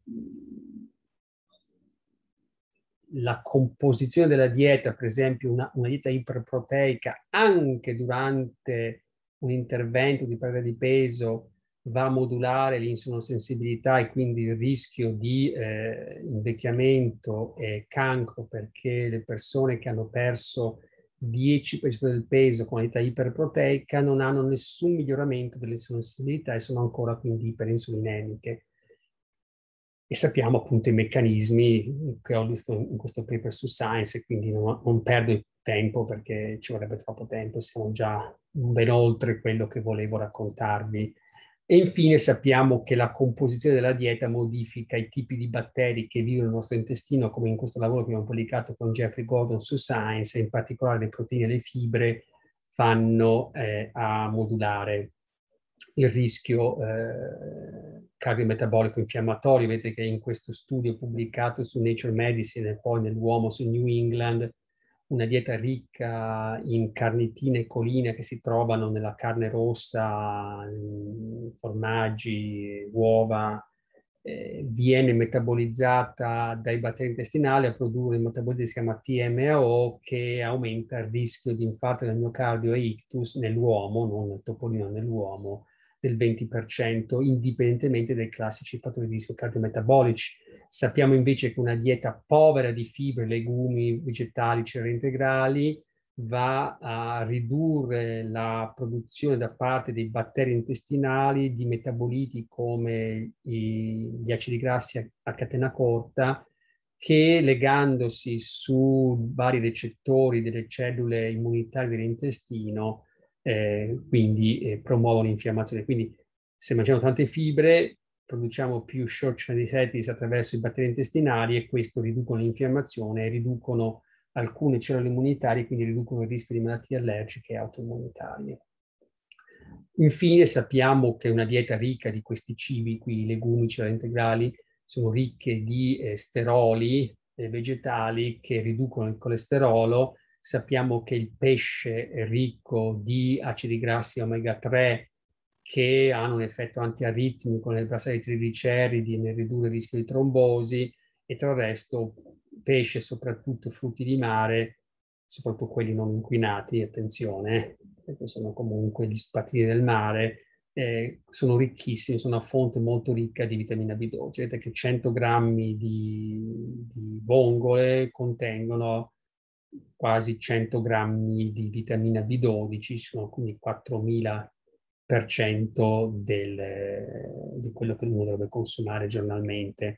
la composizione della dieta, per esempio una dieta iperproteica, anche durante un intervento di perdita di peso, va a modulare l'insulinosensibilità e quindi il rischio di invecchiamento e cancro, perché le persone che hanno perso 10% del peso con la dieta iperproteica non hanno nessun miglioramento dell'insulinosensibilità e sono ancora quindi iperinsulinemiche. E sappiamo appunto i meccanismi che ho visto in questo paper su Science, e quindi non perdo il tempo perché ci vorrebbe troppo tempo, siamo già ben oltre quello che volevo raccontarvi. E infine sappiamo che la composizione della dieta modifica i tipi di batteri che vivono nel nostro intestino, come in questo lavoro che abbiamo pubblicato con Jeffrey Gordon su Science, e in particolare le proteine e le fibre vanno a modulare il rischio cardiometabolico infiammatorio. Vedete che in questo studio pubblicato su Nature Medicine e poi nell'uomo su New England, una dieta ricca in carnitina e colina che si trovano nella carne rossa, formaggi, uova, viene metabolizzata dai batteri intestinali a produrre un metabolite che si chiama TMAO, che aumenta il rischio di infarto del miocardio e ictus nell'uomo, non nel topolino, nell'uomo, del 20%, indipendentemente dai classici fattori di rischio cardiometabolici. Sappiamo invece che una dieta povera di fibre, legumi, vegetali, cereali integrali va a ridurre la produzione da parte dei batteri intestinali di metaboliti come gli acidi grassi a catena corta, che legandosi su vari recettori delle cellule immunitarie dell'intestino, quindi promuovono l'infiammazione. Quindi se mangiamo tante fibre, produciamo più short chain fatty acids attraverso i batteri intestinali e questo riducono l'infiammazione e riducono alcune cellule immunitarie, quindi riducono il rischio di malattie allergiche e autoimmunitarie. Infine sappiamo che una dieta ricca di questi cibi, qui legumi, cereali integrali, sono ricche di steroli vegetali che riducono il colesterolo. Sappiamo che il pesce è ricco di acidi grassi omega 3 che hanno un effetto antiaritmico nel abbassare i trigliceridi e nel ridurre il rischio di trombosi, e tra il resto pesce, soprattutto frutti di mare, soprattutto quelli non inquinati, attenzione, perché sono comunque gli spartiti del mare, sono ricchissimi, sono una fonte molto ricca di vitamina B12. Vedete che 100 grammi di vongole contengono quasi 100 grammi di vitamina B12, sono quindi 4000% di quello che uno dovrebbe consumare giornalmente.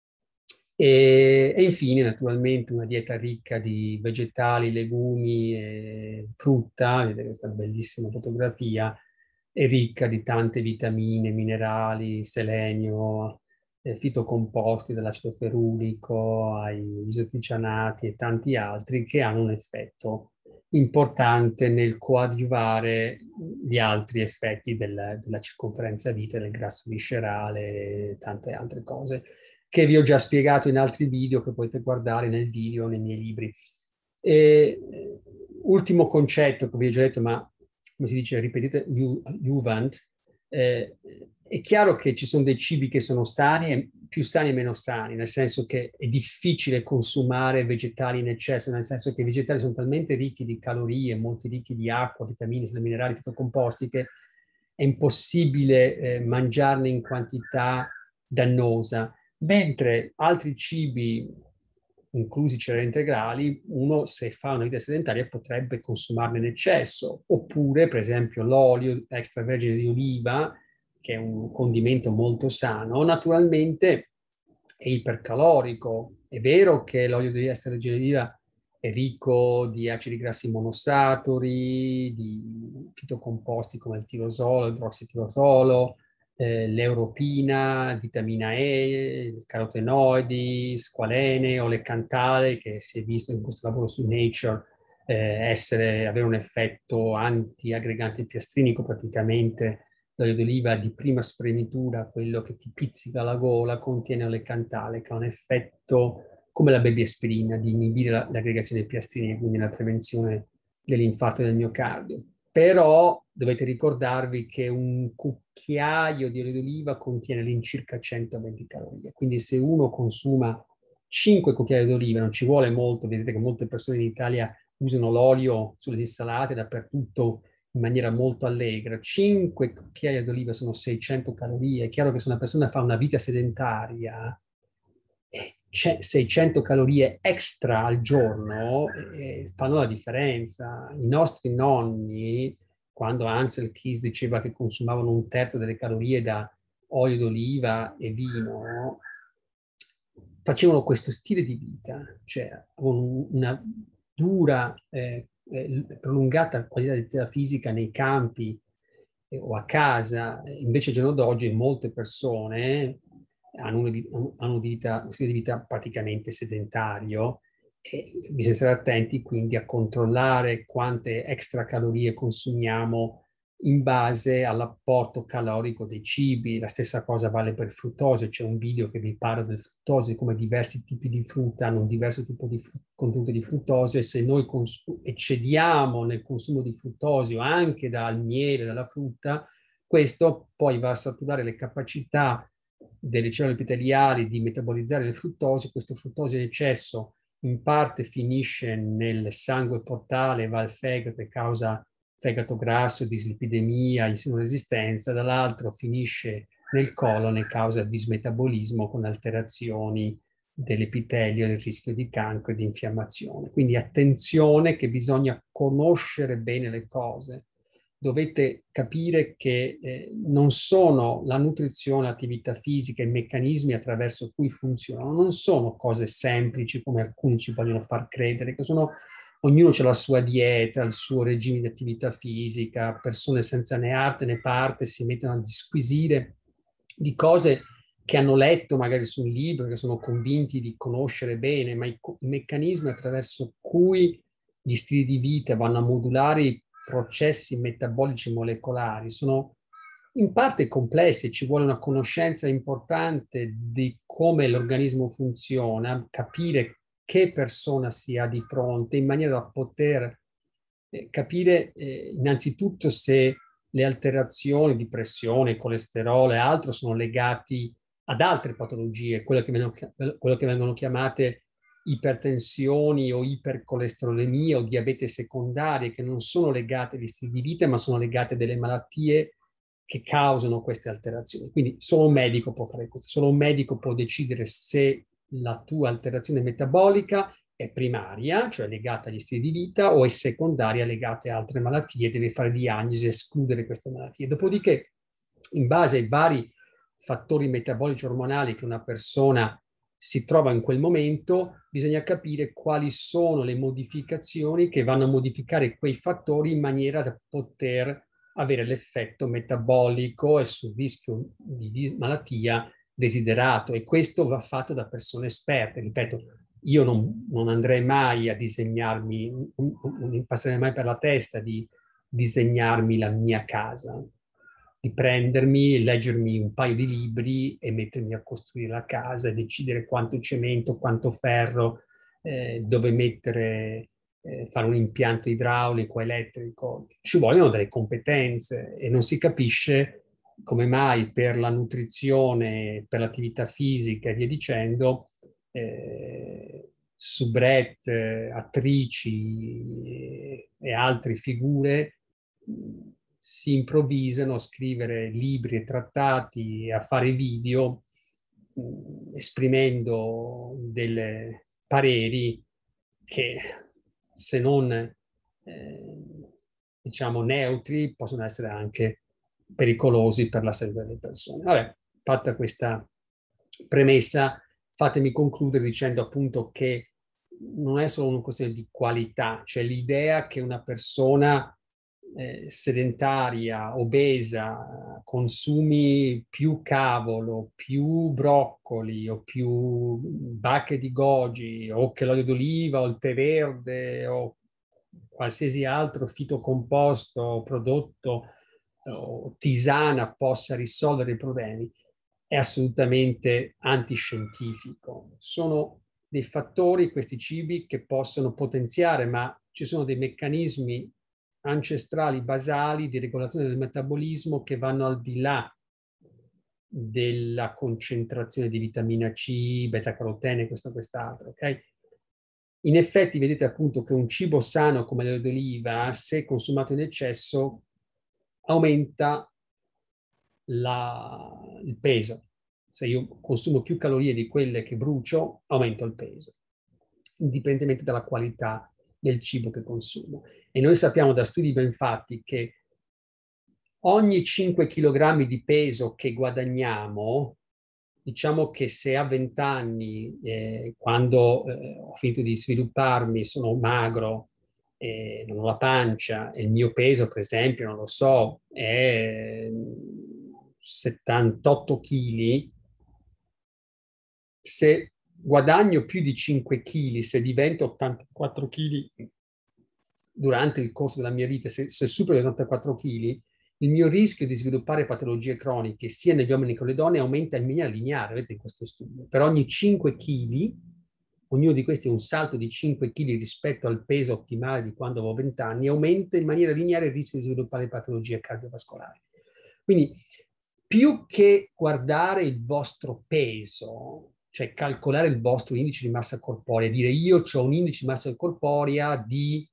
E infine, naturalmente, una dieta ricca di vegetali, legumi e frutta, vedete questa bellissima fotografia, è ricca di tante vitamine, minerali, selenio, fitocomposti dall'acido ferulico ai isoticianati e tanti altri che hanno un effetto importante nel coadiuvare gli altri effetti della circonferenza vita, del grasso viscerale e tante altre cose che vi ho già spiegato in altri video che potete guardare nel video o nei miei libri. E, ultimo concetto che vi ho già detto, ma come si dice, ripetete, Juvent, è chiaro che ci sono dei cibi che sono sani e più sani e meno sani, nel senso che è difficile consumare vegetali in eccesso, nel senso che i vegetali sono talmente ricchi di calorie, molti ricchi di acqua, vitamine, minerali, fitocomposti, che è impossibile mangiarne in quantità dannosa, mentre altri cibi, inclusi cereali integrali, uno se fa una vita sedentaria potrebbe consumarne in eccesso, oppure per esempio l'olio extravergine di oliva, che è un condimento molto sano, naturalmente è ipercalorico. È vero che l'olio di extravergine di oliva è ricco di acidi grassi monosaturi, di fitocomposti come il tirosolo, idrossitirosolo, l'europina, vitamina E, carotenoidi, squalene, olecantale, che si è visto in questo lavoro su Nature avere un effetto anti-aggregante piastrinico. Praticamente l'olio d'oliva di prima spremitura, quello che ti pizzica la gola, contiene olecantale, che ha un effetto come la baby aspirina, di inibire l'aggregazione di piastrine, quindi la prevenzione dell'infarto del miocardio. Però dovete ricordarvi che un cucchiaio di olio d'oliva contiene all'incirca 120 calorie. Quindi se uno consuma 5 cucchiai d'oliva, non ci vuole molto, vedete che molte persone in Italia usano l'olio sulle insalate dappertutto in maniera molto allegra. 5 cucchiai d'oliva sono 600 calorie. È chiaro che se una persona fa una vita sedentaria, 600 calorie extra al giorno fanno la differenza. I nostri nonni, quando Ansel Keys diceva che consumavano un terzo delle calorie da olio d'oliva e vino, facevano questo stile di vita, cioè avevano una dura, prolungata qualità di attività fisica nei campi o a casa. Invece al giorno d'oggi molte persone hanno un stile di vita praticamente sedentario e bisogna stare attenti quindi a controllare quante extra calorie consumiamo in base all'apporto calorico dei cibi. La stessa cosa vale per il fruttosio. C'è un video che vi parla del fruttosio, come diversi tipi di frutta hanno un diverso tipo di contenuto di fruttosio, e se noi eccediamo nel consumo di fruttosio anche dal miele, dalla frutta, questo poi va a saturare le capacità delle cellule epiteliali di metabolizzare il fruttosio. Questo fruttosio in eccesso in parte finisce nel sangue portale, va al fegato e causa fegato grasso, dislipidemia, insulinoresistenza, dall'altro finisce nel colon e causa dismetabolismo con alterazioni dell'epitelio, del rischio di cancro e di infiammazione. Quindi attenzione che bisogna conoscere bene le cose. dovete capire che non sono la nutrizione, l'attività fisica, i meccanismi attraverso cui funzionano, non sono cose semplici come alcuni ci vogliono far credere, che sono, ognuno ha la sua dieta, il suo regime di attività fisica, persone senza né arte né parte si mettono a disquisire di cose che hanno letto magari su un libro, che sono convinti di conoscere bene, ma i meccanismi attraverso cui gli stili di vita vanno a modulare i processi metabolici molecolari sono in parte complessi, ci vuole una conoscenza importante di come l'organismo funziona, capire che persona si ha di fronte in maniera da poter capire innanzitutto se le alterazioni di pressione, colesterolo e altro sono legati ad altre patologie, quelle che vengono chiamate ipertensioni o ipercolesterolemia o diabete secondarie, che non sono legate agli stili di vita, ma sono legate a delle malattie che causano queste alterazioni. Quindi solo un medico può fare questo, solo un medico può decidere se la tua alterazione metabolica è primaria, cioè legata agli stili di vita, o è secondaria, legata a altre malattie, deve fare diagnosi e escludere queste malattie. Dopodiché, in base ai vari fattori metabolici ormonali che una persona si trova in quel momento, bisogna capire quali sono le modificazioni che vanno a modificare quei fattori in maniera da poter avere l'effetto metabolico e sul rischio di malattia desiderato. E questo va fatto da persone esperte. Ripeto, io non andrei mai a disegnarmi, non mi passerei mai per la testa di disegnarmi la mia casa, di prendermi, leggermi un paio di libri e mettermi a costruire la casa e decidere quanto cemento, quanto ferro, dove mettere, fare un impianto idraulico, elettrico. Ci vogliono delle competenze e non si capisce come mai per la nutrizione, per l'attività fisica e via dicendo, soubrette, attrici e altre figure si improvvisano a scrivere libri e trattati, a fare video, esprimendo dei pareri che, se non diciamo neutri, possono essere anche pericolosi per la salute delle persone. Vabbè, fatta questa premessa, fatemi concludere dicendo appunto che non è solo una questione di qualità, cioè l'idea che una persona sedentaria, obesa, consumi più cavolo, più broccoli o più bacche di goji o che l'olio d'oliva o il tè verde o qualsiasi altro fitocomposto o prodotto o tisana possa risolvere i problemi è assolutamente antiscientifico. Sono dei fattori, questi cibi, che possono potenziare, ma ci sono dei meccanismi ancestrali, basali di regolazione del metabolismo che vanno al di là della concentrazione di vitamina C, beta-carotene, questo e quest'altro, ok? In effetti vedete appunto che un cibo sano come l'olio d'oliva, se consumato in eccesso, aumenta il peso. Se io consumo più calorie di quelle che brucio, aumento il peso, indipendentemente dalla qualità del cibo che consumo. E noi sappiamo da studi ben fatti che ogni 5 kg di peso che guadagniamo, diciamo che se a 20 anni, quando ho finito di svilupparmi, sono magro, non ho la pancia, e il mio peso, per esempio, non lo so, è 78 kg, se guadagno più di 5 kg, se divento 84 kg durante il corso della mia vita, se supero gli 84 kg, il mio rischio di sviluppare patologie croniche sia negli uomini che nelle donne aumenta in maniera lineare, vedete in questo studio. Per ogni 5 kg, ognuno di questi è un salto di 5 kg rispetto al peso ottimale di quando avevo 20 anni, aumenta in maniera lineare il rischio di sviluppare patologie cardiovascolari. Quindi, più che guardare il vostro peso, cioè calcolare il vostro indice di massa corporea, dire io ho un indice di massa corporea di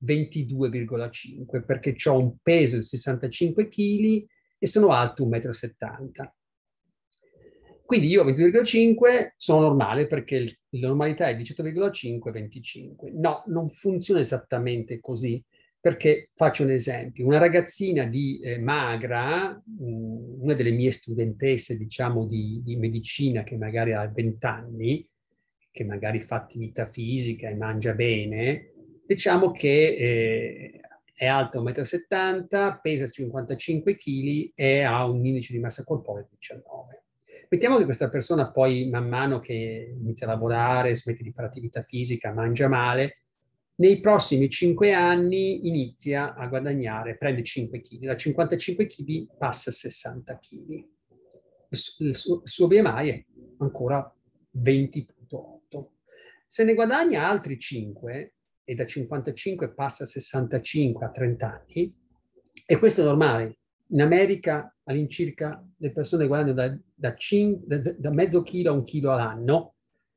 22,5 perché ho un peso di 65 kg e sono alto 1,70 m. Quindi io a 22,5 sono normale perché la normalità è 18,5-25. No, non funziona esattamente così, Perché faccio un esempio, una ragazzina magra, una delle mie studentesse, diciamo, di medicina, che magari ha 20 anni, che magari fa attività fisica e mangia bene, diciamo che è alta 1,70 m, pesa 55 kg e ha un indice di massa corporea di 19. Mettiamo che questa persona poi, man mano che inizia a lavorare, smette di fare attività fisica, mangia male, nei prossimi 5 anni inizia a guadagnare, prende 5 kg, da 55 kg passa a 60 kg. Il suo BMI è ancora 20,8. Se ne guadagna altri 5 e da 55 passa a 65 a 30 anni, e questo è normale. In America all'incirca le persone guadagnano da mezzo chilo a un chilo all'anno.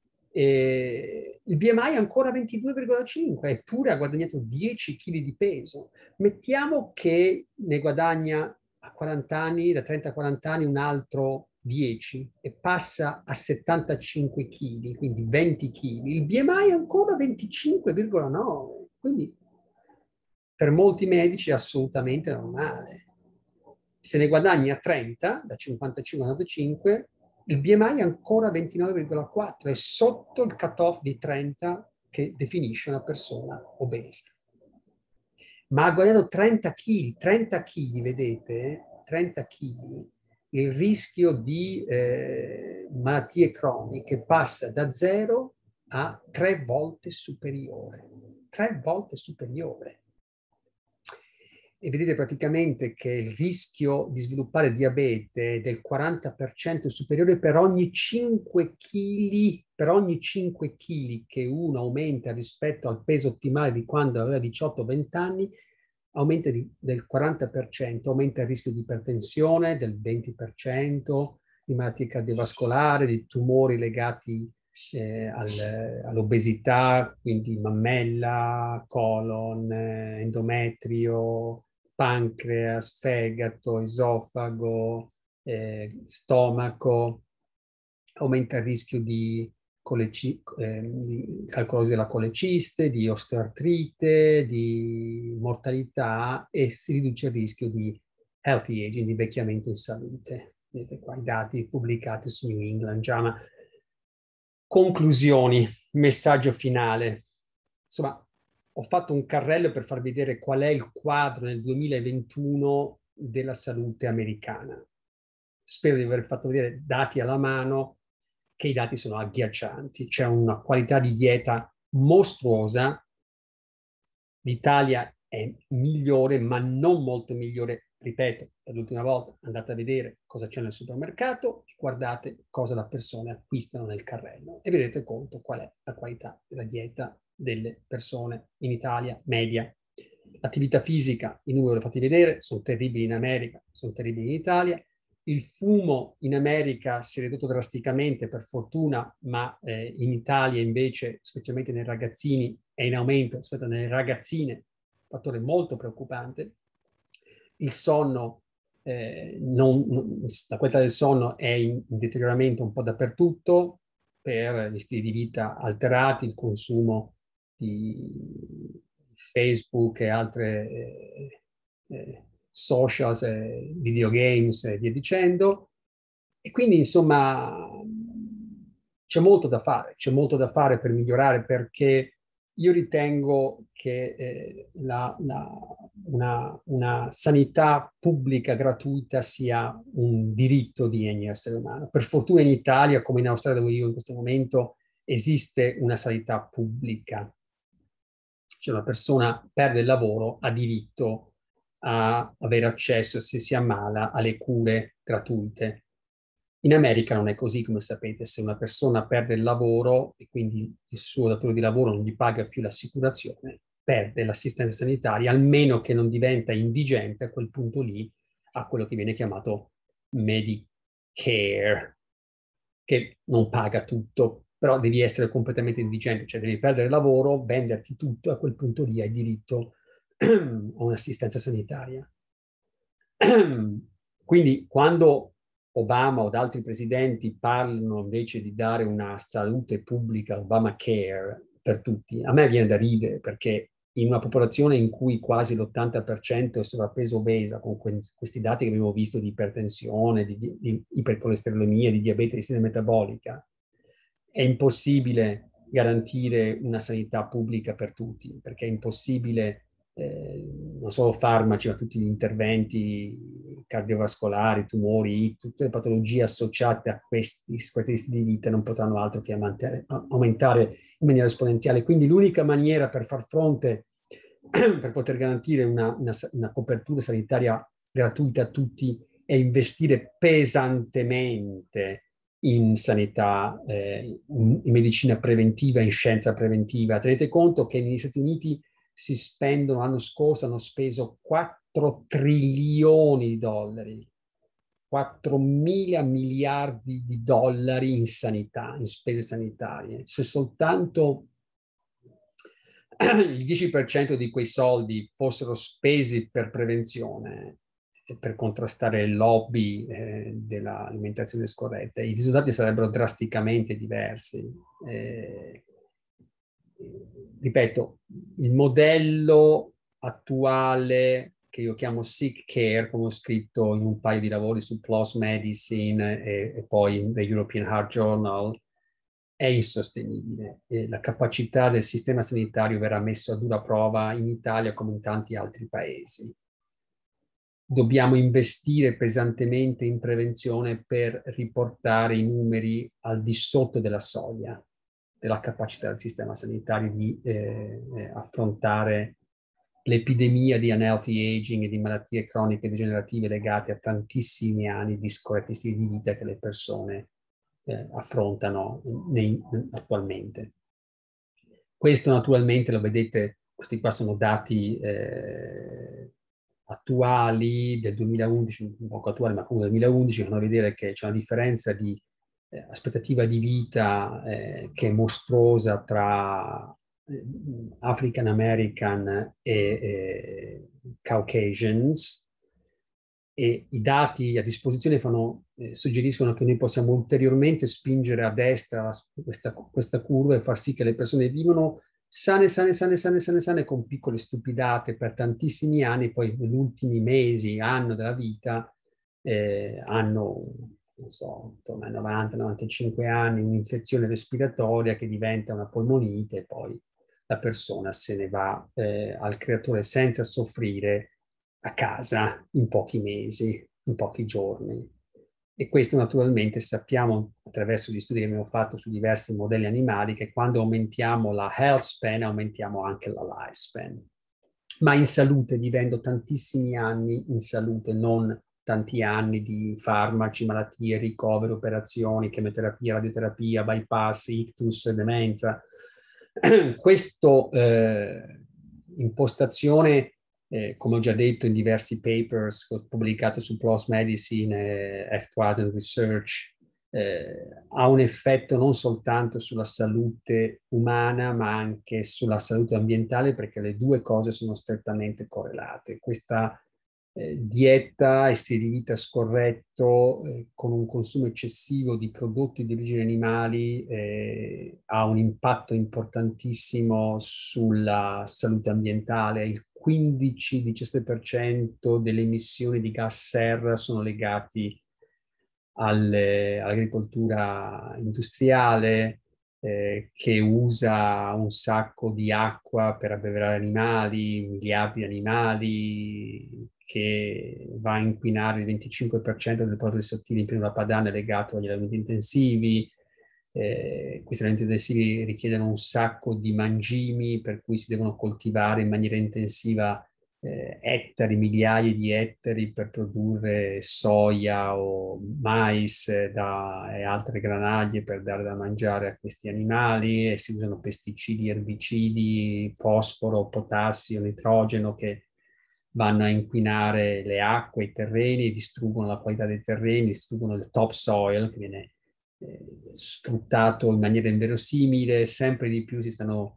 Il BMI è ancora 22,5, eppure ha guadagnato 10 kg di peso. Mettiamo che ne guadagna a 40 anni, da 30 a 40 anni, un altro 10 e passa a 75 kg, quindi 20 kg. Il BMI è ancora 25,9, quindi per molti medici è assolutamente normale. Se ne guadagni a 30, da 55 a 95, il BMI è ancora 29,4, è sotto il cut-off di 30 che definisce una persona obesa. Ma ha guadagnato 30 kg, vedete? 30 kg, il rischio di malattie croniche passa da 0 a 3 volte superiore. 3 volte superiore. E vedete praticamente che il rischio di sviluppare diabete è del 40% superiore per ogni 5 kg, che uno aumenta rispetto al peso ottimale di quando aveva 18-20 anni, aumenta del 40%, aumenta il rischio di ipertensione del 20%, di malattie cardiovascolari, di tumori legati all'obesità, quindi mammella, colon, endometrio, pancreas, fegato, esofago, stomaco, aumenta il rischio di calcolosi della coleciste, di osteoartrite, di mortalità e si riduce il rischio di healthy aging, di vecchiamento in salute. Vedete qua i dati pubblicati su New England JAMA. Conclusioni, messaggio finale. Insomma, ho fatto un carrello per farvi vedere qual è il quadro nel 2021 della salute americana. Spero di aver fatto vedere dati alla mano, che i dati sono agghiaccianti. C'è una qualità di dieta mostruosa. L'Italia è migliore, ma non molto migliore. Ripeto, per l'ultima volta andate a vedere cosa c'è nel supermercato e guardate cosa le persone acquistano nel carrello e vi rendete conto qual è la qualità della dieta delle persone in Italia media. L'attività fisica, i numeri li ho fatti vedere, sono terribili in America, sono terribili in Italia. Il fumo in America si è ridotto drasticamente, per fortuna, ma in Italia invece, specialmente nei ragazzini, è in aumento rispetto alle ragazzine, un fattore molto preoccupante. Il sonno, la qualità del sonno è in deterioramento un po' dappertutto per gli stili di vita alterati, il consumo di Facebook e altre socials, videogames e via dicendo. E quindi, insomma, c'è molto da fare per migliorare, perché io ritengo che una sanità pubblica gratuita sia un diritto di ogni essere umano. Per fortuna in Italia, come in Australia dove io in questo momento, esiste una sanità pubblica. Cioè una persona perde il lavoro, ha diritto a avere accesso, se si ammala, alle cure gratuite. In America non è così, come sapete. Se una persona perde il lavoro e quindi il suo datore di lavoro non gli paga più l'assicurazione, perde l'assistenza sanitaria, almeno che non diventa indigente, a quel punto lì ha quello che viene chiamato Medicare, che non paga tutto, però devi essere completamente indigente, cioè devi perdere il lavoro, venderti tutto, a quel punto lì hai diritto a un'assistenza sanitaria. Quindi quando Obama o altri presidenti parlano invece di dare una salute pubblica, Obamacare, per tutti, a me viene da ridere, perché in una popolazione in cui quasi l'80% è sovrappeso obesa, con questi dati che abbiamo visto di ipertensione, di ipercolesterolemia, di diabete di sindrome metabolica, è impossibile garantire una sanità pubblica per tutti, perché è impossibile, non solo farmaci, ma tutti gli interventi cardiovascolari, tumori, tutte le patologie associate a questi stili di vita non potranno altro che aumentare in maniera esponenziale. Quindi l'unica maniera per far fronte, per poter garantire una copertura sanitaria gratuita a tutti, è investire pesantemente in sanità, in medicina preventiva, in scienza preventiva. Tenete conto che negli Stati Uniti si spendono, l'anno scorso hanno speso 4 trilioni di dollari, 4 mila miliardi di dollari in sanità, in spese sanitarie. Se soltanto il 10% di quei soldi fossero spesi per prevenzione, per contrastare il lobby dell'alimentazione scorretta, i risultati sarebbero drasticamente diversi. Ripeto, il modello attuale che io chiamo sick care, come ho scritto in un paio di lavori su PLOS Medicine e poi in The European Heart Journal, è insostenibile. La capacità del sistema sanitario verrà messo a dura prova in Italia come in tanti altri paesi. Dobbiamo investire pesantemente in prevenzione per riportare i numeri al di sotto della soglia della capacità del sistema sanitario di affrontare l'epidemia di unhealthy aging e di malattie croniche degenerative legate a tantissimi anni di scorretti stili di vita che le persone affrontano attualmente. Questo naturalmente lo vedete, questi qua sono dati attuali del 2011, un poco attuali, ma comunque del 2011, fanno vedere che c'è una differenza di aspettativa di vita che è mostruosa tra African American e Caucasians, e i dati a disposizione suggeriscono che noi possiamo ulteriormente spingere a destra questa curva e far sì che le persone vivano sane, con piccole stupidate per tantissimi anni, poi negli ultimi mesi, anno della vita, hanno, non so, intorno ai 90-95 anni, un'infezione respiratoria che diventa una polmonite e poi la persona se ne va al creatore senza soffrire a casa in pochi mesi, in pochi giorni. E questo naturalmente sappiamo attraverso gli studi che abbiamo fatto su diversi modelli animali che quando aumentiamo la health span aumentiamo anche la lifespan. Ma in salute, vivendo tantissimi anni in salute, non tanti anni di farmaci, malattie, ricoveri, operazioni, chemioterapia, radioterapia, bypass, ictus, demenza. Questa impostazione, come ho già detto in diversi papers che ho pubblicato su PLOS Medicine e F2000 Research, ha un effetto non soltanto sulla salute umana, ma anche sulla salute ambientale, perché le due cose sono strettamente correlate. Questa dieta e stile di vita scorretto con un consumo eccessivo di prodotti di origine animali ha un impatto importantissimo sulla salute ambientale. Il 15-17% delle emissioni di gas serra sono legati all'agricoltura industriale, che usa un sacco di acqua per abbeverare animali, miliardi di animali, che va a inquinare il 25% delle polveri sottili in pianura padana legato agli allevamenti intensivi. Questi allevamenti intensivi richiedono un sacco di mangimi, per cui si devono coltivare in maniera intensiva ettari, migliaia di ettari per produrre soia o mais e altre granaglie per dare da mangiare a questi animali, e si usano pesticidi, erbicidi, fosforo, potassio, nitrogeno che vanno a inquinare le acque, i terreni, distruggono la qualità dei terreni, distruggono il topsoil che viene sfruttato in maniera inverosimile. Sempre di più si stanno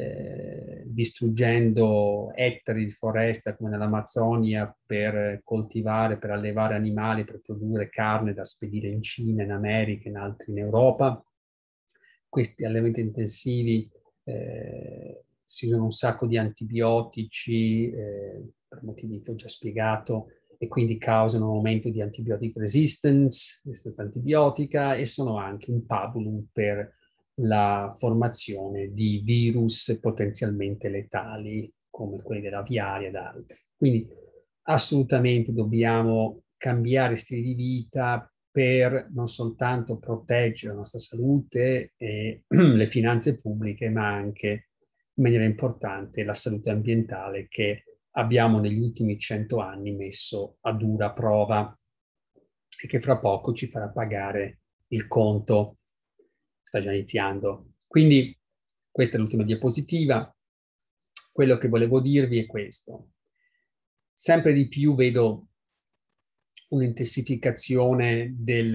distruggendo ettari di foresta come nell'Amazzonia per coltivare, per allevare animali, per produrre carne da spedire in Cina, in America, in altri in Europa. Questi allevamenti intensivi si usano un sacco di antibiotici, per motivi che ho già spiegato, e quindi causano un aumento di antibiotic resistenza antibiotica, e sono anche un pabulum per la formazione di virus potenzialmente letali, come quelli della viaria ed altri. Quindi assolutamente dobbiamo cambiare stili di vita per non soltanto proteggere la nostra salute e le finanze pubbliche, ma anche, in maniera importante, la salute ambientale che abbiamo negli ultimi 100 anni messo a dura prova e che fra poco ci farà pagare il conto. Sta già iniziando. Quindi questa è l'ultima diapositiva. Quello che volevo dirvi è questo. Sempre di più vedo un'intensificazione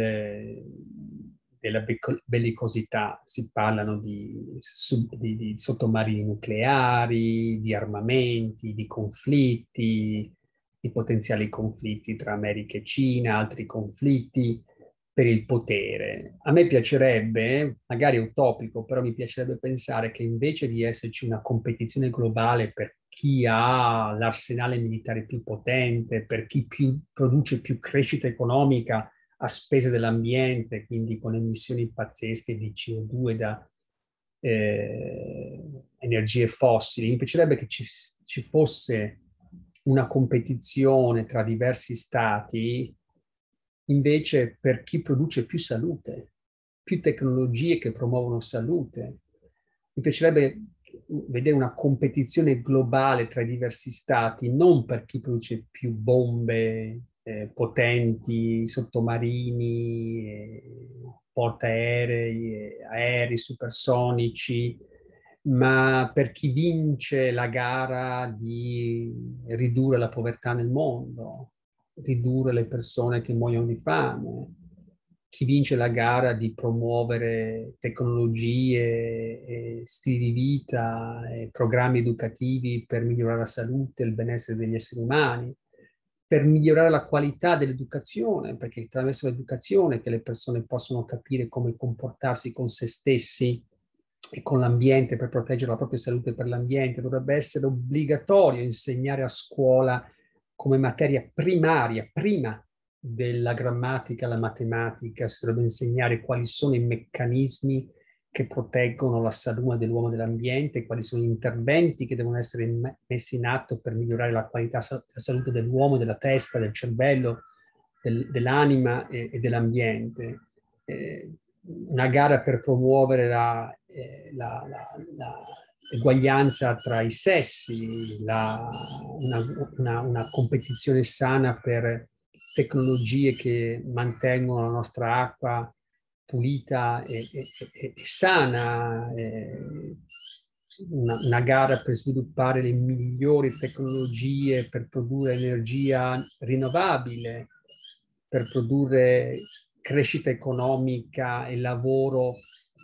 della bellicosità. Si parlano di sottomarini nucleari, di armamenti, di conflitti, di potenziali conflitti tra America e Cina, altri conflitti per il potere. A me piacerebbe, magari è utopico, però mi piacerebbe pensare che invece di esserci una competizione globale per chi ha l'arsenale militare più potente, per chi produce più crescita economica a spese dell'ambiente, quindi con emissioni pazzesche di CO2 da energie fossili, mi piacerebbe che ci fosse una competizione tra diversi stati invece per chi produce più salute, più tecnologie che promuovono salute. Mi piacerebbe vedere una competizione globale tra i diversi stati, non per chi produce più bombe potenti, sottomarini, portaerei, aerei supersonici, ma per chi vince la gara di ridurre la povertà nel mondo, ridurre le persone che muoiono di fame, chi vince la gara di promuovere tecnologie, e stili di vita e programmi educativi per migliorare la salute e il benessere degli esseri umani, per migliorare la qualità dell'educazione, perché è attraverso l'educazione che le persone possono capire come comportarsi con se stessi e con l'ambiente per proteggere la propria salute per l'ambiente. Dovrebbe essere obbligatorio insegnare a scuola come materia primaria, prima della grammatica, la matematica, si dovrebbe insegnare quali sono i meccanismi che proteggono la salute dell'uomo e dell'ambiente, quali sono gli interventi che devono essere messi in atto per migliorare la qualità della salute dell'uomo, della testa, del cervello, dell'anima e dell'ambiente. Una gara per promuovere l'eguaglianza tra i sessi, una competizione sana per tecnologie che mantengono la nostra acqua pulita e sana, una gara per sviluppare le migliori tecnologie per produrre energia rinnovabile, per produrre crescita economica e lavoro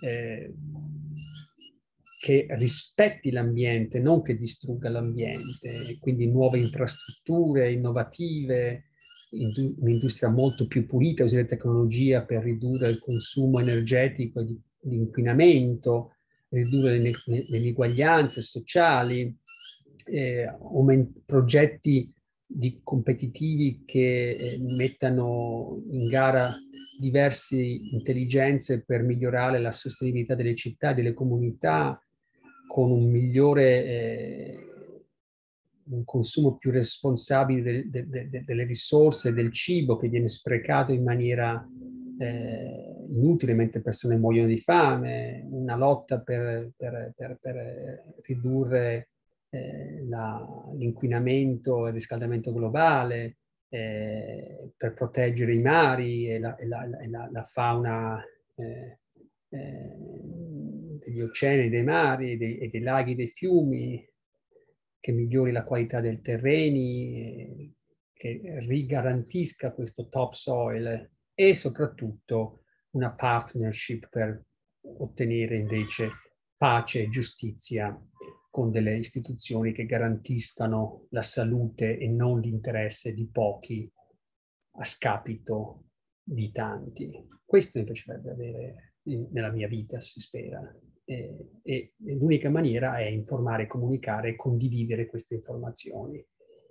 che rispetti l'ambiente, non che distrugga l'ambiente, quindi nuove infrastrutture innovative, un'industria molto più pulita, usare tecnologia per ridurre il consumo energetico e di inquinamento, ridurre le ineguaglianze sociali, progetti competitivi che mettano in gara diverse intelligenze per migliorare la sostenibilità delle città e delle comunità, con un consumo più responsabile delle risorse, del cibo che viene sprecato in maniera inutile mentre persone muoiono di fame, una lotta per ridurre l'inquinamento e il riscaldamento globale, per proteggere i mari e la fauna degli oceani, dei mari e dei laghi, dei fiumi, che migliori la qualità dei terreni, che rigarantisca questo topsoil e soprattutto una partnership per ottenere invece pace e giustizia con delle istituzioni che garantiscano la salute e non l'interesse di pochi a scapito di tanti. Questo mi piacerebbe avere nella mia vita, si spera. e l'unica maniera è informare, comunicare e condividere queste informazioni.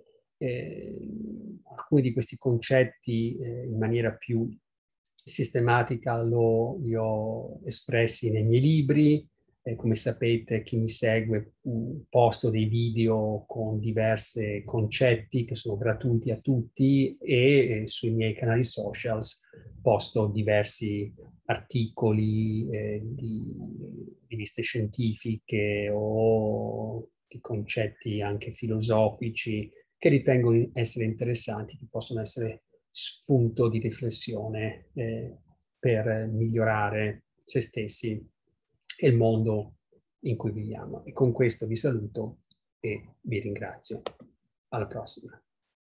Alcuni di questi concetti in maniera più sistematica li ho espressi nei miei libri. Come sapete, chi mi segue, posto dei video con diversi concetti che sono gratuiti a tutti e sui miei canali socials posto diversi articoli di riviste scientifiche o di concetti anche filosofici che ritengo essere interessanti, che possono essere spunto di riflessione per migliorare se stessi e il mondo in cui viviamo. E con questo vi saluto e vi ringrazio. Alla prossima.